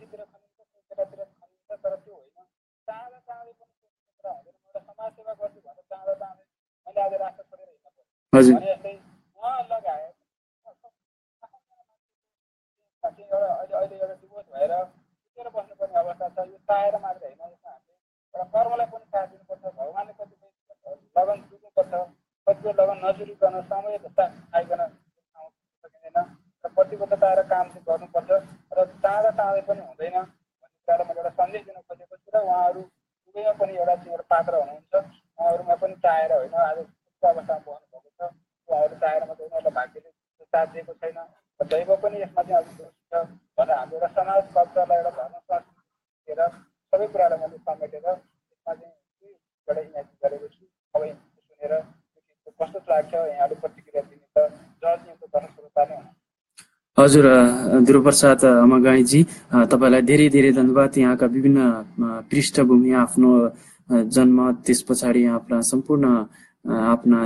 कतिपय लगन नजुरिकन समय जस्ता आइकन सकिँदैन र प्रतिबद्धता र काम चाहिँ गर्नुपर्छ र चाँदै पनि हुँदैन भन्ने कुरालाई मैले एउटा सन्देश दिन खोजेको छु। र उहाँहरू दुवैमा पनि एउटा पात्र हुनुहुन्छ। उहाँहरूमा पनि चाहेर होइन, आज अवस्थामा बस्नु भएको छ। उहाँहरू चाहेर मात्रै उनीहरूलाई भाग्यले साथ दिएको छैन र दैव पनि यसमा चाहिँ अलिक दोष छ भनेर हाम्रो एउटा समाज कल्चरलाई एउटा धर्म संस्कृति लिएर सबै कुरालाई मैले समेटेर यसमा चाहिँ एउटा इमेजिन गरेको छु। अब सुनेर कस्तो लाग्छ यहाँले प्रतिक्रिया दिने त जजनीको दर्शकता नै हुनुहुन्छ। हजुर ध्रुवप्रसाद अमगाईजी, तपाईँलाई धेरै धेरै धन्यवाद। यहाँका विभिन्न पृष्ठभूमि, आफ्नो जन्म, त्यस पछाडि आफ्ना सम्पूर्ण आफ्ना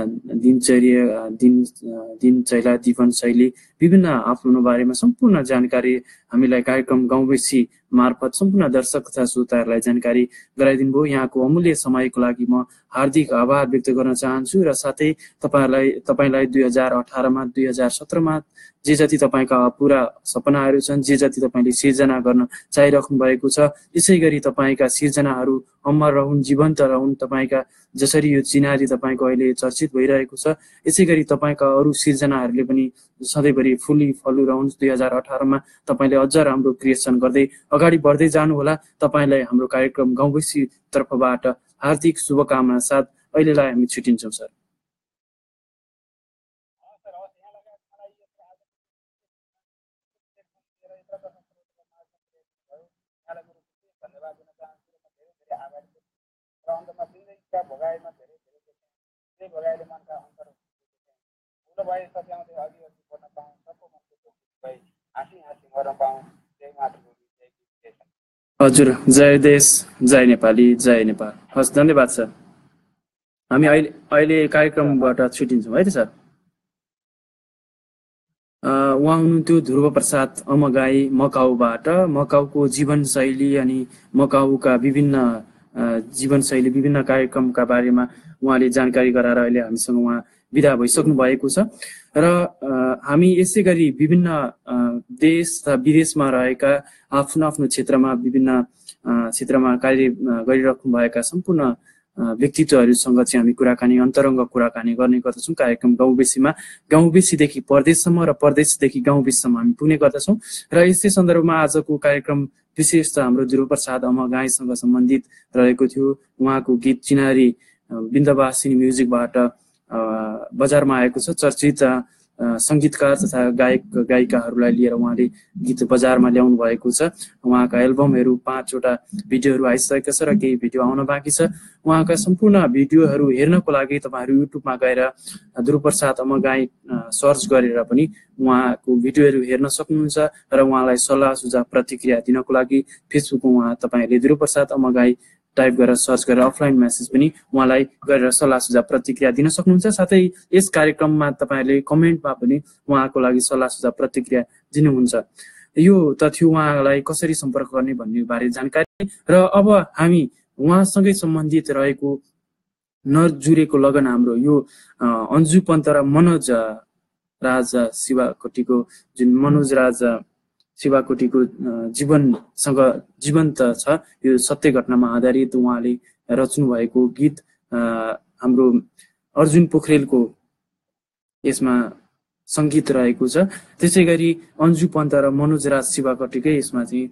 दिनचर्या, जीवनशैली, विभिन्न आफ्नो बारेमा सम्पूर्ण जानकारी हामीलाई कार्यक्रम गाउँबेसी मार्फत सम्पूर्ण दर्शक तथा श्रोताहरूलाई जानकारी गराइदिनु भयो। यहाँको अमूल्य समयको लागि म हार्दिक आभार व्यक्त गर्न चाहन्छु र साथै तपाईँलाई 2018मा 2017मा जे जति तपाईँका पुरा सपनाहरू छन्, जे जति तपाईँले सिर्जना गर्न चाहिराख्नु भएको छ, यसै गरी तपाईँका सिर्जनाहरू अमर रहन्, जीवन्त रहन्। तपाईँका जसरी यो चिनारी तपाईँको अहिले चर्चित भइरहेको छ, यसै गरी तपाईँका अरू सिर्जनाहरूले पनि सधैँभरि फलु रहन्। 2018मा तपाईँले अझ राम्रो क्रिएसन गर्दै अगाडि बढ्दै जानुहोला। तपाईँलाई हाम्रो कार्यक्रम गाउँबेसी तर्फबाट हार्दिक शुभकामना साथ अहिलेलाई हामी छुटिन्छौँ सर। हजुर, जय देश, जय नेपाली, जय नेपाल। हस्, धन्यवाद सर। हामी अहिले कार्यक्रमबाट छुटिन्छौँ है त सर। उहाँ हुनुहुन्थ्यो ध्रुवप्रसाद अमगाई मकाउबाट। मकाउको जीवनशैली अनि मकाउका विभिन्न जीवनशैली, विभिन्न कार्यक्रमका बारेमा उहाँले जानकारी गराएर अहिले हामीसँग उहाँ विदा भइसक्नु भएको छ र हामी यसै गरी विभिन्न देश तथा विदेशमा रहेका आफ्नो आफ्नो क्षेत्रमा विभिन्न क्षेत्रमा कार्य गरिराख्नु भएका सम्पूर्ण व्यक्तित्वहरूसँग चाहिँ हामी कुराकानी अन्तरङ्ग कुराकानी गर्ने गर्दछौँ कार्यक्रम गाउँ बेसीमा। गाउँ बेसीदेखि परदेशसम्म र परदेशदेखि गाउँ बेसीसम्म हामी पुग्ने गर्दछौँ र यसै सन्दर्भमा आजको कार्यक्रम विशेष त हाम्रो ध्रुवप्रसाद अमगाईसँग सम्बन्धित रहेको थियो। उहाँको गीत चिनारी बिन्दवासिनी म्युजिकबाट बजारमा आएको छ। चर्चित सङ्गीतकार तथा गायक गायिकाहरूलाई लिएर उहाँले गीत बजारमा ल्याउनु भएको छ। उहाँका एल्बमहरू 5 वटा भिडियोहरू आइसकेका छ र केही भिडियो आउन बाँकी छ। उहाँका सम्पूर्ण भिडियोहरू हेर्नको लागि तपाईँहरू युट्युबमा गएर ध्रुवप्रसाद अमगाई सर्च गरेर पनि उहाँको भिडियोहरू हेर्न सक्नुहुन्छ र उहाँलाई सल्लाह सुझाव प्रतिक्रिया दिनको लागि फेसबुकमा तपाईँहरूले ध्रुवप्रसाद अमगाई टाइप गरेर सर्च गरेर अफलाइन मेसेज पनि उहाँलाई गरेर सल्लाह सुझाव प्रतिक्रिया दिन सक्नुहुन्छ। साथै यस कार्यक्रममा तपाईँहरूले कमेन्टमा पनि उहाँको लागि सल्लाह सुझाव प्रतिक्रिया दिनुहुन्छ। यो त थियो उहाँलाई कसरी सम्पर्क गर्ने भन्ने बारे जानकारी र अब हामी उहाँसँगै सम्बन्धित रहेको नजुरेको लगन हाम्रो यो अन्जु पन्त र मनोज राजा शिवाकोटीको जुन मनोज राजा शिवाकोटीको जीवनसँग जीवन्त छ, यो सत्य घटनामा आधारित उहाँले रच्नु भएको गीत हाम्रो अर्जुन पोखरेलको यसमा सङ्गीत रहेको छ। त्यसै गरी अन्जु पन्त र मनोज राज शिवाकोटीकै यसमा चाहिँ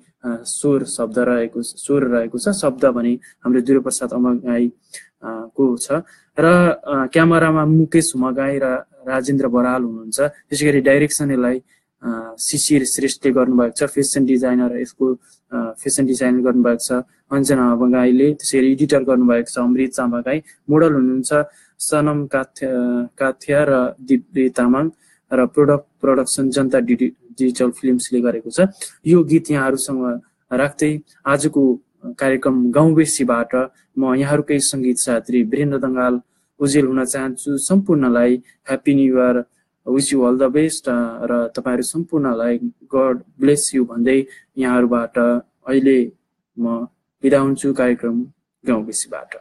स्वर रहेको छ। शब्द भने हाम्रो ध्रुवप्रसाद अमगाई को छ र क्यामेरामा मुकेश हुमगाई र राजेन्द्र बराल हुनुहुन्छ। त्यसै गरी डाइरेक्सन यसलाई शिशिर श्रेष्ठले गर्नुभएको छ। फेसन डिजाइनर यसको फेसन डिजाइन गर्नुभएको छ अञ्जना अमगाईले। त्यसरी एडिटर गर्नुभएको छ अमृत चामगाई। मोडल हुनुहुन्छ सनम काथ्या र दिप्रे तामाङ र प्रोडक्सन जनता डिजिटल फिल्म्सले गरेको छ। यो गीत यहाँहरूसँग राख्दै आजको कार्यक्रम गाउँ बेसीबाट म यहाँहरूकै सङ्गीत साथी वीरेन्द्र दङ्गाल उजेल हुन चाहन्छु। सम्पूर्णलाई happy new year, wish you all the best र तपाईँहरू सम्पूर्णलाई गड ब्लेस यु भन्दै यहाँहरूबाट अहिले म बिदा हुन्छु कार्यक्रम गाउँ बेसीबाट।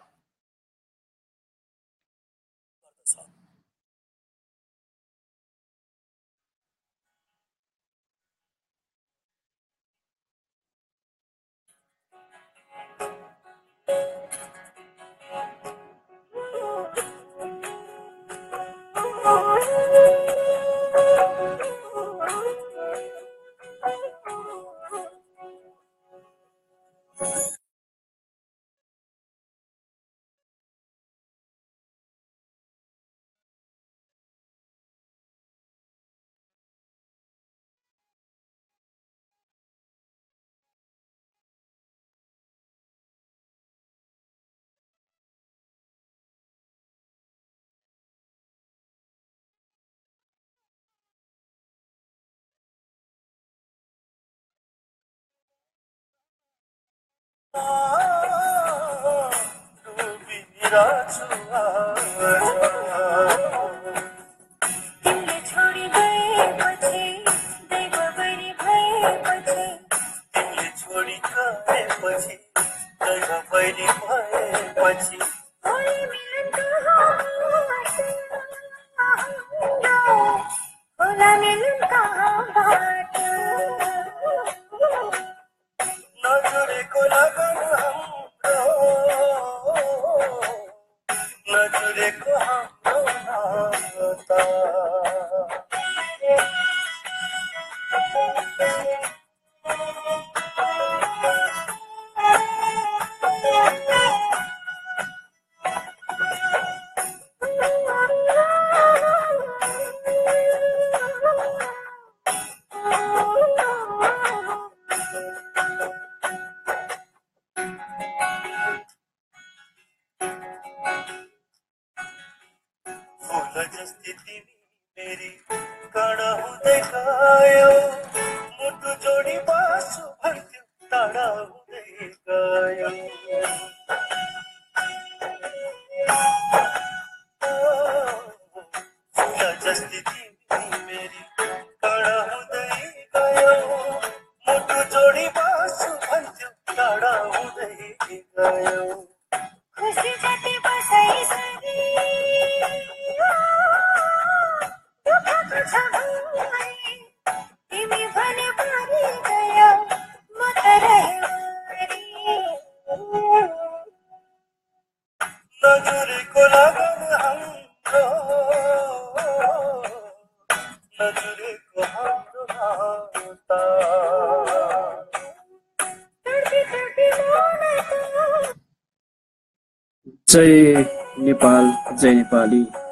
जय नेपाल, जय नेपाली।